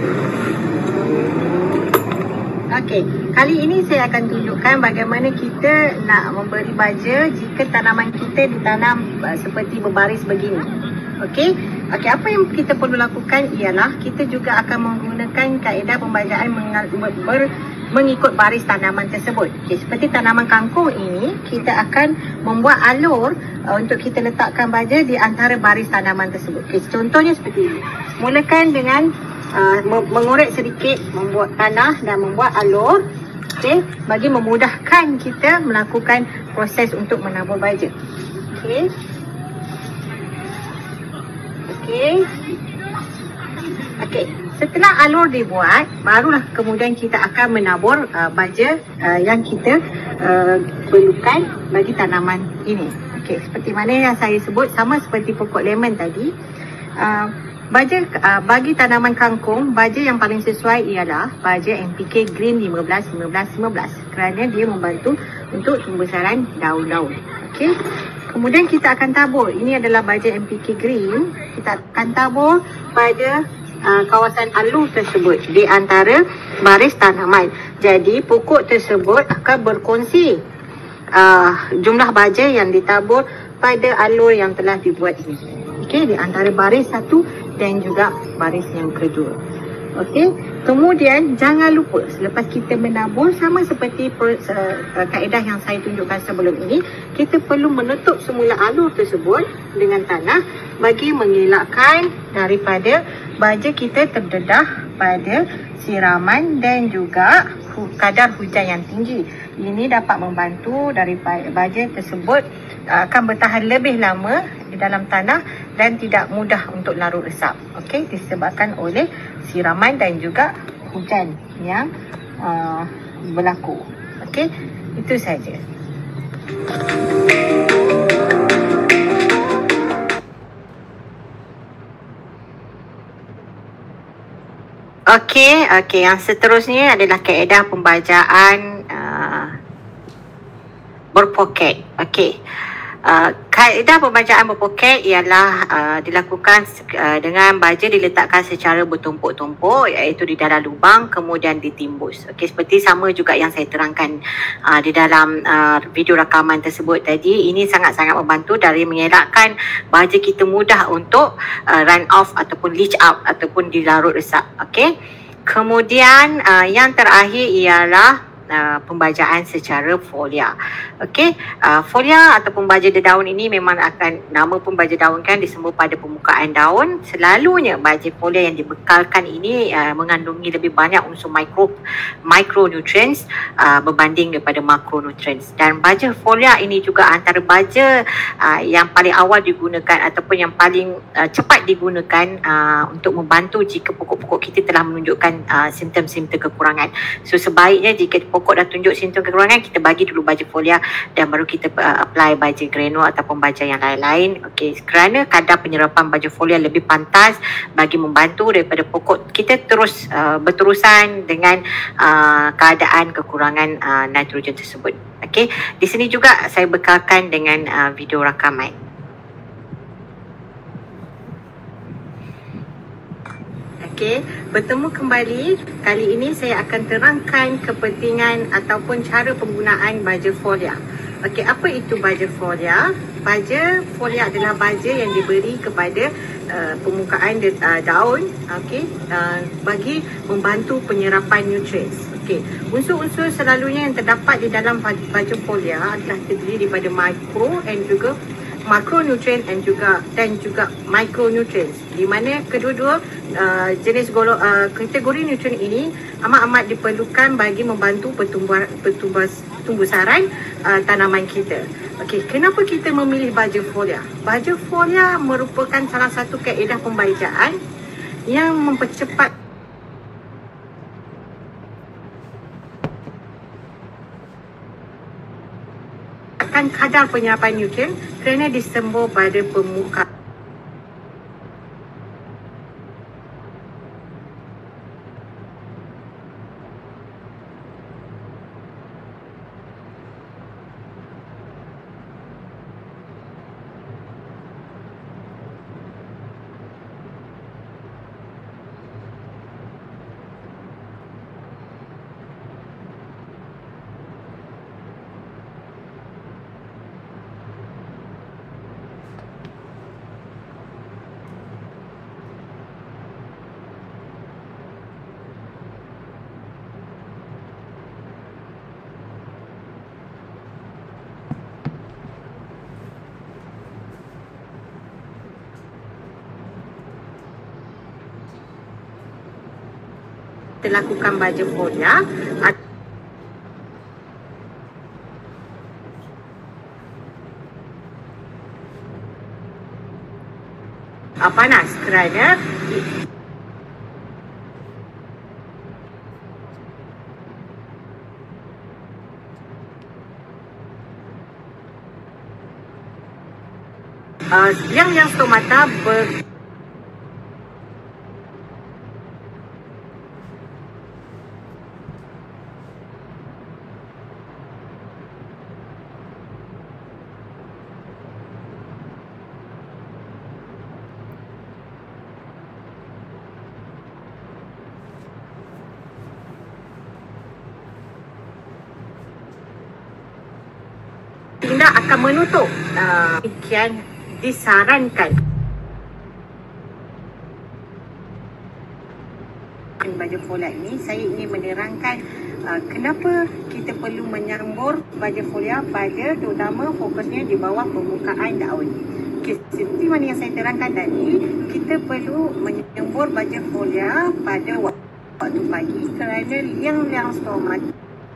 Okey, kali ini saya akan tunjukkan bagaimana kita nak memberi baja jika tanaman kita ditanam uh, seperti berbaris begini. Okey, okey, apa yang kita perlu lakukan ialah kita juga akan menggunakan kaedah pembajaan ber, mengikut baris tanaman tersebut. Okey, seperti tanaman kangkung ini, kita akan membuat alur uh, untuk kita letakkan baja di antara baris tanaman tersebut. Okey, contohnya seperti ini. Mulakan dengan Uh, mengorek sedikit, membuat tanah dan membuat alur, okay, bagi memudahkan kita melakukan proses untuk menabur baja. Okey. Okey. Okey. Setelah alur dibuat, barulah kemudian kita akan menabur uh, baja uh, yang kita uh, perlukan bagi tanaman ini. Okey, seperti mana yang saya sebut, sama seperti pokok lemon tadi. Uh, Baja uh, bagi tanaman kangkung, baja yang paling sesuai ialah baja N P K Green lima belas lima belas lima belas kerana dia membantu untuk pembesaran daun-daun. Okey. Kemudian kita akan tabur. Ini adalah baja N P K Green. Kita akan tabur pada uh, kawasan alur tersebut di antara baris tanaman. Jadi pokok tersebut akan berkongsi uh, jumlah baja yang ditabur pada alur yang telah dibuat ini. Okey, di antara baris satu dan juga baris yang kedua. Okey, kemudian jangan lupa selepas kita menabur, sama seperti per, uh, kaedah yang saya tunjukkan sebelum ini, kita perlu menutup semula alur tersebut dengan tanah bagi mengelakkan daripada baja kita terdedah pada siraman dan juga hu, kadar hujan yang tinggi. Ini dapat membantu daripada baja tersebut uh, akan bertahan lebih lama di dalam tanah dan tidak mudah untuk larut resap. Okey, disebabkan oleh siraman dan juga hujan yang uh, berlaku. Okey, itu saja. Okey, okey, yang seterusnya adalah kaedah pembajaan uh, berpoket. Okey. Uh, kaedah pembajaan berpoket ialah uh, dilakukan uh, dengan baja diletakkan secara bertumpuk-tumpuk, iaitu di dalam lubang kemudian ditimbus. Okey, seperti sama juga yang saya terangkan uh, di dalam uh, video rakaman tersebut tadi. Ini sangat-sangat membantu dari mengelakkan baja kita mudah untuk uh, run off ataupun leach out ataupun dilarut resap. Okey. Kemudian uh, yang terakhir ialah Uh, pembajaan secara folia. Okey, uh, folia ataupun baja daun ini memang akan, nama pembaja daun kan disembur pada permukaan daun. Selalunya baja folia yang dibekalkan ini uh, mengandungi lebih banyak unsur mikro micronutrients uh, berbanding daripada macronutrients. Dan baja folia ini juga antara baja uh, yang paling awal digunakan ataupun yang paling uh, cepat digunakan uh, untuk membantu jika pokok-pokok kita telah menunjukkan uh, simptom-simptom kekurangan. So sebaiknya jika pokok dah tunjuk simptom kekurangan, kita bagi dulu baja folia dan baru kita uh, apply baja granul ataupun baja yang lain-lain. Okey, kerana kadar penyerapan baja folia lebih pantas bagi membantu daripada pokok kita terus uh, berterusan dengan uh, keadaan kekurangan uh, nitrogen tersebut. Okey, di sini juga saya bekalkan dengan uh, video rakaman. Okey, bertemu kembali. Kali ini saya akan terangkan kepentingan ataupun cara penggunaan baja folia. Okey, apa itu baja folia? Baja folia adalah baja yang diberi kepada uh, permukaan de, uh, daun, okey, uh, bagi membantu penyerapan nutrien. Okey, unsur-unsur selalunya yang terdapat di dalam baja folia adalah terdiri daripada mikro dan juga makronutrien dan juga dan juga mikronutrien, di mana kedua-dua uh, jenis golong, uh, kategori nutrien ini amat-amat diperlukan bagi membantu pertumbuhan pertumbuhan tumbuhan uh, tanaman kita. Okey, kenapa kita memilih baja folia? Baja folia merupakan salah satu kaedah pembajaan yang mempercepat kadar penyerapan nutrien kerana disembur pada permukaan. Kita lakukan baja folia uh, panas kerana uh, yang yang stomata ber tidak akan menutup. Demikian uh, disarankan. Baja folia ini saya ingin menerangkan uh, kenapa kita perlu menyembur baja folia pada terutama fokusnya di bawah permukaan daun. Okay, seperti mana yang saya terangkan tadi, kita perlu menyembur baja folia pada waktu pagi kerana liang-liang stomata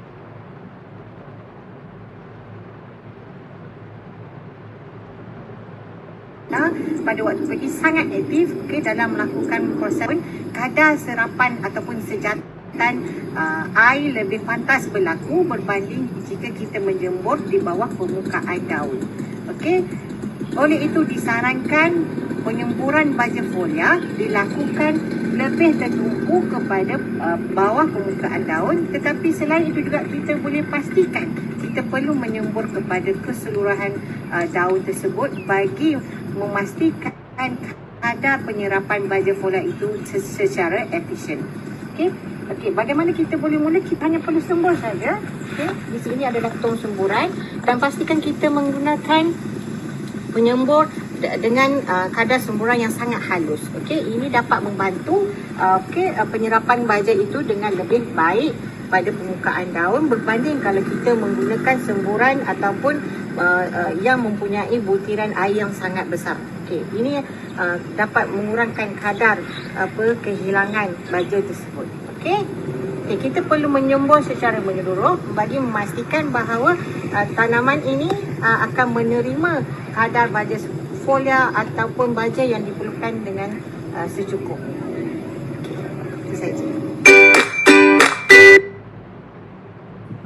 pada waktu pagi sangat aktif okay, dalam melakukan proses kadar serapan ataupun sejatan uh, air lebih pantas berlaku berbanding jika kita menjemur di bawah permukaan daun. Okey, oleh itu disarankan penyemburan baja folia dilakukan lebih tertumpu kepada uh, bawah permukaan daun, tetapi selain itu juga kita boleh pastikan kita perlu menyembur kepada keseluruhan uh, daun tersebut bagi memastikan kadar penyerapan baja folia itu secara efisien. Okey, okey. Bagaimana kita boleh mula? Kita hanya perlu sembur saja. Okey, di sini adalah tong semburan dan pastikan kita menggunakan penyembur dengan uh, kadar semburan yang sangat halus. Okey, ini dapat membantu uh, okey uh, penyerapan baja itu dengan lebih baik pada permukaan daun berbanding kalau kita menggunakan semburan ataupun Uh, uh, yang mempunyai butiran air yang sangat besar. Okey, ini uh, dapat mengurangkan kadar apa kehilangan baja tersebut. Okey. Okey, kita perlu menyembur secara menyeluruh bagi memastikan bahawa uh, tanaman ini uh, akan menerima kadar baja folia ataupun baja yang diperlukan dengan uh, secukup. Okey, itu saja.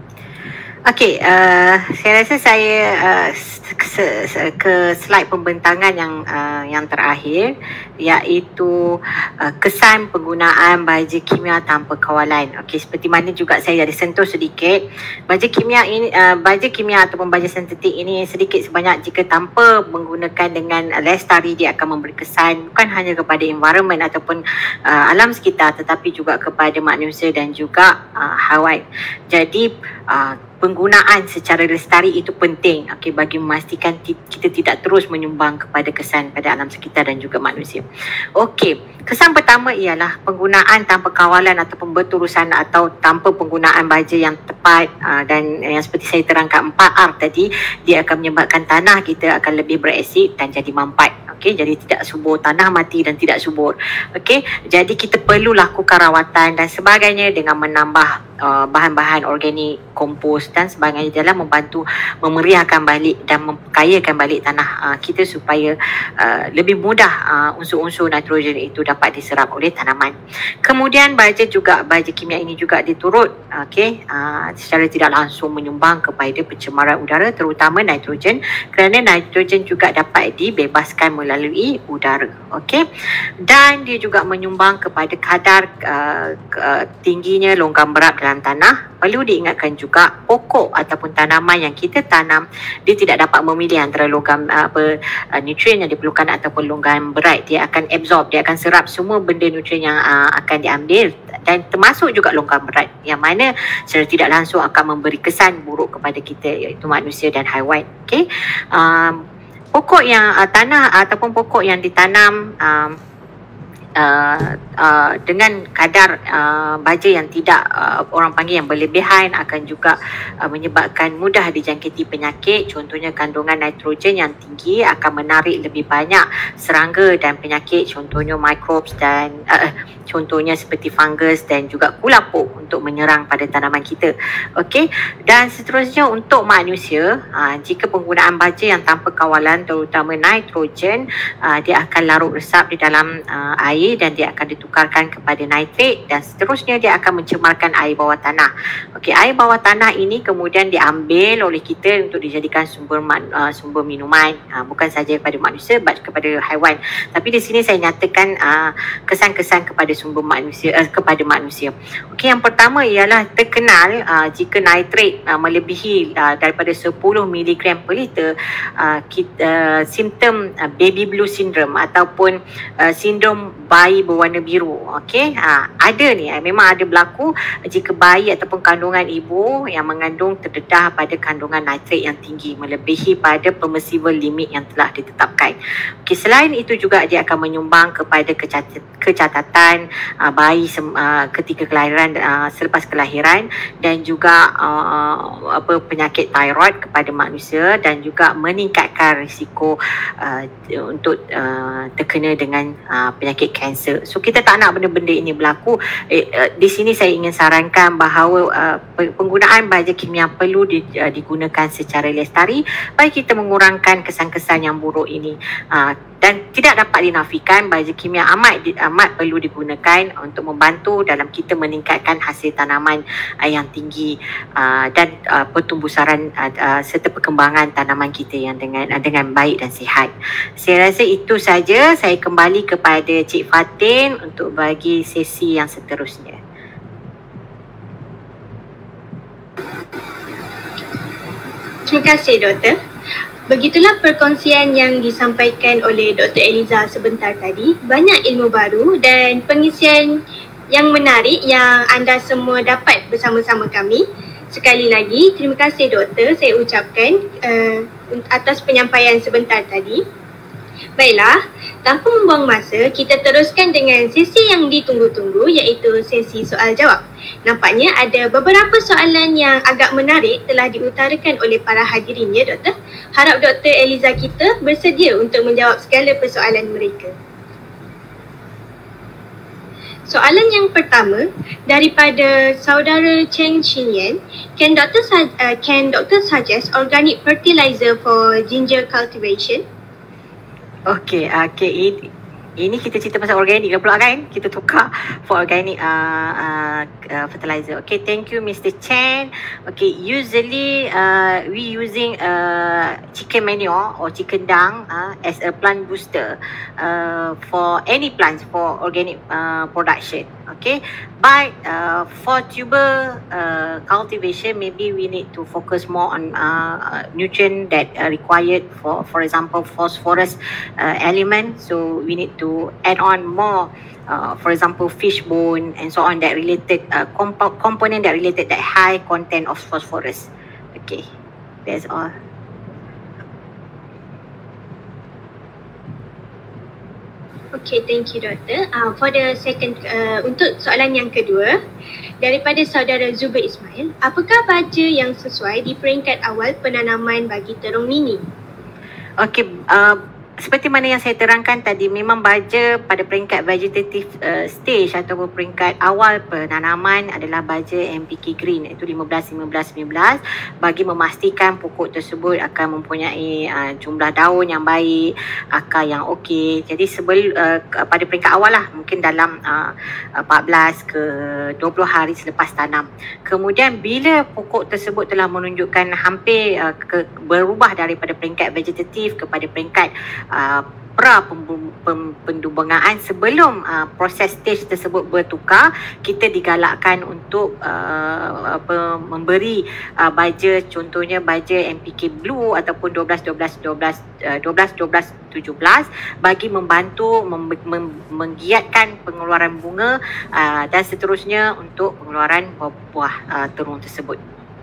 Okey, uh, saya rasa saya uh, ke, ke slide pembentangan yang uh, yang terakhir, iaitu uh, kesan penggunaan baja kimia tanpa kawalan. Okey, seperti mana juga saya ada sentuh sedikit, baja kimia ini uh, baja kimia ataupun baja sintetik ini sedikit sebanyak jika tanpa menggunakan dengan lestari, dia akan memberi kesan bukan hanya kepada environment ataupun uh, alam sekitar, tetapi juga kepada manusia dan juga uh, haiwan. Jadi uh, penggunaan secara lestari itu penting, okay, bagi memastikan kita tidak terus menyumbang kepada kesan pada alam sekitar dan juga manusia. Okey, kesan pertama ialah penggunaan tanpa kawalan ataupun berterusan atau tanpa penggunaan baja yang tepat, uh, dan yang seperti saya terangkan empat R tadi, dia akan menyebabkan tanah kita akan lebih berasid dan jadi mampat. Okey, jadi tidak subur, tanah mati dan tidak subur. Okey, jadi kita perlu lakukan rawatan dan sebagainya dengan menambah uh, bahan-bahan organik, kompos dan sebagainya dalam membantu memeriahkan balik dan memkayakan balik tanah uh, kita supaya uh, lebih mudah uh, unsur-unsur nitrogen itu dapat diserap oleh tanaman. Kemudian baja juga baja kimia ini juga diturut okey uh, secara tidak langsung menyumbang kepada pencemaran udara terutama nitrogen, kerana nitrogen juga dapat dibebaskan melalui udara. Okey, dan dia juga menyumbang kepada kadar uh, uh, tingginya logam berat dalam tanah. Perlu diingatkan juga pokok ataupun tanaman yang kita tanam, dia tidak dapat memilih antara logam uh, apa uh, nutrien yang diperlukan ataupun logam berat. Dia akan absorb, dia akan serap semua benda nutrien yang uh, akan diambil, dan termasuk juga logam berat yang mana secara tidak langsung akan memberi kesan buruk kepada kita, iaitu manusia dan haiwan. Okey, um, pokok yang uh, tanah ataupun pokok yang ditanam um, Uh, uh, dengan kadar uh, baja yang tidak uh, orang panggil yang berlebihan akan juga uh, menyebabkan mudah dijangkiti penyakit. Contohnya kandungan nitrogen yang tinggi akan menarik lebih banyak serangga dan penyakit, contohnya microbes dan uh, contohnya seperti fungus dan juga kulapuk untuk menyerang pada tanaman kita. Okey, dan seterusnya untuk manusia, uh, jika penggunaan baja yang tanpa kawalan terutama nitrogen, uh, dia akan larut resap di dalam uh, air dan dia akan ditukarkan kepada nitrat, dan seterusnya dia akan mencemarkan air bawah tanah. Okey, air bawah tanah ini kemudian diambil oleh kita untuk dijadikan sumber man, uh, sumber minuman, uh, bukan saja kepada manusia, but kepada haiwan. Tapi di sini saya nyatakan uh, kesan-kesan kepada sumber manusia uh, kepada manusia. Okey, yang pertama ialah terkenal uh, jika nitrat uh, melebihi uh, daripada sepuluh miligram per liter, uh, kita, uh, simptom uh, baby blue syndrome ataupun uh, sindrom bayi berwarna biru. Okey, ha, ada ni, memang ada berlaku jika bayi ataupun kandungan ibu yang mengandung terdedah pada kandungan nitrat yang tinggi melebihi pada permissible limit yang telah ditetapkan. Okey, selain itu juga dia akan menyumbang kepada kecatat, kecatatan uh, bayi sem, uh, ketika kelahiran, uh, selepas kelahiran, dan juga uh, apa penyakit thyroid kepada manusia, dan juga meningkatkan risiko uh, untuk uh, terkena dengan uh, penyakit kanser. So kita tak nak benda-benda ini berlaku. Eh, uh, di sini saya ingin sarankan bahawa uh, penggunaan baja kimia perlu di, uh, digunakan secara lestari bagi kita mengurangkan kesan-kesan yang buruk ini. Uh, dan tidak dapat dinafikan baja kimia amat amat perlu digunakan untuk membantu dalam kita meningkatkan hasil tanaman uh, yang tinggi uh, dan uh, pertumbuhan uh, uh, serta perkembangan tanaman kita yang dengan uh, dengan baik dan sihat. Saya rasa itu saja. Saya kembali kepada Cik Fatin untuk bagi sesi yang seterusnya. Terima kasih, Doktor. Begitulah perkongsian yang disampaikan oleh Doktor Eliza sebentar tadi. Banyak ilmu baru dan pengisian yang menarik yang anda semua dapat bersama-sama kami. Sekali lagi, terima kasih Doktor saya ucapkan uh, atas penyampaian sebentar tadi. Baiklah, tanpa membuang masa, kita teruskan dengan sesi yang ditunggu-tunggu, iaitu sesi soal jawab. Nampaknya ada beberapa soalan yang agak menarik telah diutarakan oleh para hadirin, ya Doktor. Harap Doktor Eliza kita bersedia untuk menjawab segala persoalan mereka. Soalan yang pertama daripada saudara Cheng Xinyan, can Doctor uh, can Doctor suggest organic fertilizer for ginger cultivation? Okey, okey. Ini kita cerita pasal organik lah pula kan. Kita tukar for organic uh, uh, uh, fertilizer. Okay, thank you Mister Chen. Okay, usually uh, we using uh, chicken manure or chicken dung uh, as a plant booster uh, for any plants for organic uh, production. Okay, but uh, for tuber uh, cultivation, maybe we need to focus more on uh, nutrient that are required for, for example, phosphorus uh, element. So we need to add on more, uh, for example, fish bone and so on that related uh, comp- component that related that high content of phosphorus. Okay, that's all. Okay, thank you Doktor. Uh, for the second, uh, untuk soalan yang kedua, daripada saudara Zubair Ismail, apakah baja yang sesuai di peringkat awal penanaman bagi terung mini? Okay, uh, seperti mana yang saya terangkan tadi, memang baja pada peringkat vegetative uh, stage ataupun peringkat awal penanaman adalah baja M P K green, iaitu lima belas lima belas lima belas, bagi memastikan pokok tersebut akan mempunyai uh, jumlah daun yang baik, akar yang okey. Jadi sebelum uh, pada peringkat awal lah, mungkin dalam uh, empat belas ke dua puluh hari selepas tanam. Kemudian bila pokok tersebut telah menunjukkan hampir uh, ke, berubah daripada peringkat vegetatif kepada peringkat Uh, pra pendubungaan, sebelum uh, proses stage tersebut bertukar, kita digalakkan untuk uh, apa, memberi uh, baja, contohnya baja M P K blue ataupun dua belas dua belas dua belas uh, dua belas dua belas tujuh belas bagi membantu mem- mem- menggiatkan pengeluaran bunga uh, dan seterusnya untuk pengeluaran buah uh, terung tersebut.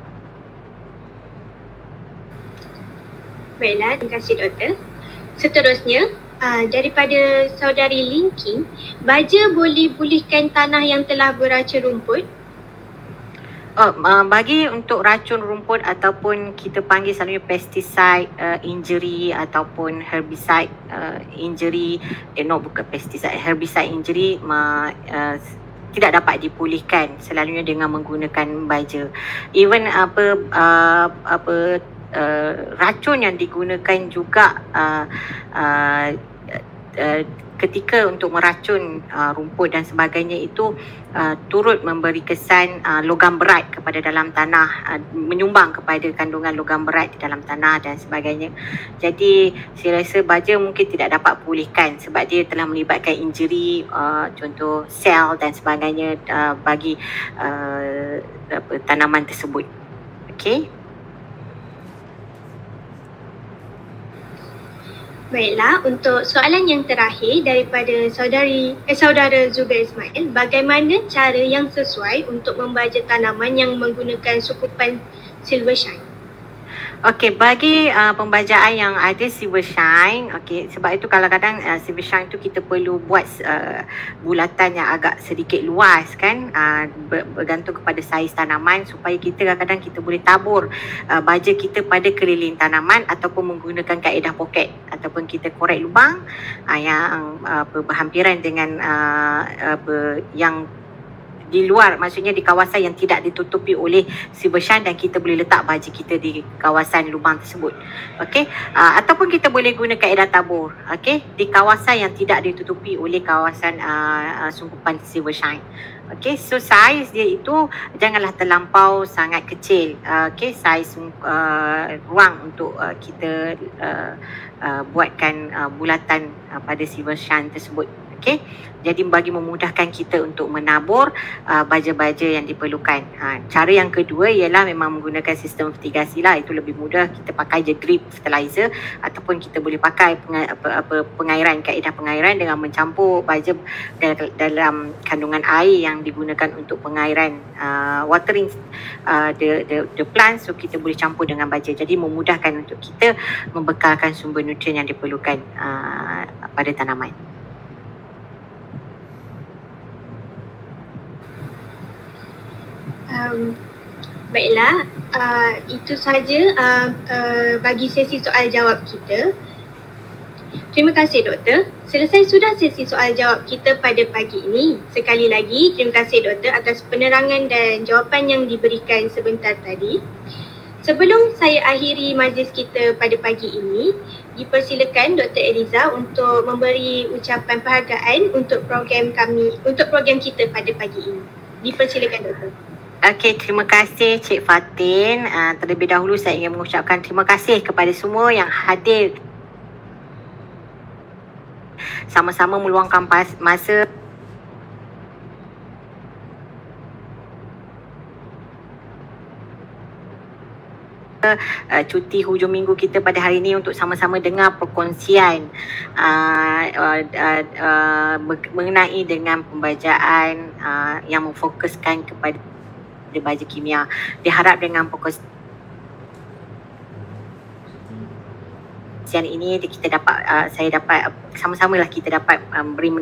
Baiklah, terima kasih Doktor. Seterusnya, uh, daripada saudari Linking, baja boleh pulihkan tanah yang telah beracun rumput? Oh, uh, bagi untuk racun rumput ataupun kita panggil selalunya pesticide uh, injury ataupun herbicide uh, injury, eh no bukan pesticide, herbicide injury, uh, uh, tidak dapat dipulihkan selalunya dengan menggunakan baja. Even apa uh, apa Uh, racun yang digunakan juga uh, uh, uh, ketika untuk meracun uh, rumput dan sebagainya itu uh, turut memberi kesan uh, logam berat kepada dalam tanah, uh, menyumbang kepada kandungan logam berat di dalam tanah dan sebagainya. Jadi saya rasa baja mungkin tidak dapat pulihkan sebab dia telah melibatkan injury, uh, contoh sel dan sebagainya uh, bagi uh, apa, tanaman tersebut. Okey. Baiklah, untuk soalan yang terakhir daripada saudari eh, saudara Zubair Ismail, bagaimana cara yang sesuai untuk membaja tanaman yang menggunakan sukupan silver shine? Okey, bagi uh, pembajaan yang ada silver shine, okey, sebab itu kadang-kadang uh, silver shine tu kita perlu buat uh, bulatan yang agak sedikit luas kan, uh, bergantung kepada saiz tanaman supaya kita kadang-kadang kita boleh tabur uh, baja kita pada keliling tanaman ataupun menggunakan kaedah poket ataupun kita korek lubang uh, yang uh, berhampiran dengan uh, uh, yang di luar, maksudnya di kawasan yang tidak ditutupi oleh silver shine, dan kita boleh letak baja kita di kawasan lubang tersebut. Okey, uh, ataupun kita boleh guna kaedah tabur, okey, di kawasan yang tidak ditutupi oleh kawasan uh, uh, sungkupan silver shine. Okey, so saiz dia itu janganlah terlampau sangat kecil. Uh, Okey, saiz uh, ruang untuk uh, kita uh, uh, buatkan uh, bulatan uh, pada silver shine tersebut. Okey, jadi bagi memudahkan kita untuk menabur uh, baja-baja yang diperlukan. Ha, cara yang kedua ialah memang menggunakan sistem fertigasi lah. Itu lebih mudah, kita pakai je drip fertilizer ataupun kita boleh pakai penga- apa, apa, pengairan, kaedah pengairan dengan mencampur baja dal- dalam kandungan air yang digunakan untuk pengairan, uh, watering uh, the, the, the plants. So kita boleh campur dengan baja, jadi memudahkan untuk kita membekalkan sumber nutrien yang diperlukan uh, pada tanaman. Um, baiklah, uh, itu saja uh, uh, bagi sesi soal jawab kita. Terima kasih Doktor. Selesai sudah sesi soal jawab kita pada pagi ini. Sekali lagi terima kasih Doktor atas penerangan dan jawapan yang diberikan sebentar tadi. Sebelum saya akhiri majlis kita pada pagi ini, dipersilakan Doktor Eliza untuk memberi ucapan penghargaan untuk program kami, untuk program kita pada pagi ini. Dipersilakan Doktor. Okey, terima kasih Cik Fatin. Uh, terlebih dahulu saya ingin mengucapkan terima kasih kepada semua yang hadir sama-sama meluangkan pas- masa Uh, cuti hujung minggu kita pada hari ini untuk sama-sama dengar perkongsian uh, uh, uh, uh, mengenai dengan pembajaan uh, yang memfokuskan kepada baja kimia. Diharap dengan perkongsian ini kita dapat uh, saya dapat sama-samalah kita dapat um, beri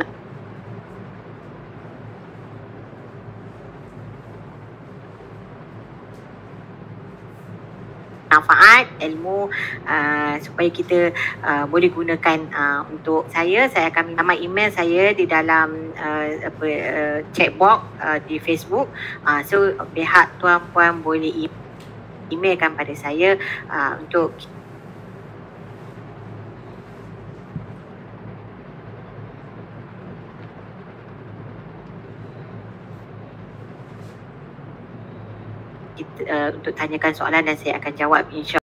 manfaat ilmu uh, supaya kita uh, boleh gunakan uh, untuk saya saya akan minta email saya di dalam uh, apa uh, chat box uh, di Facebook, uh, so pihak tuan-puan boleh emailkan pada saya uh, untuk kita, uh, untuk tanyakan soalan dan saya akan jawab insya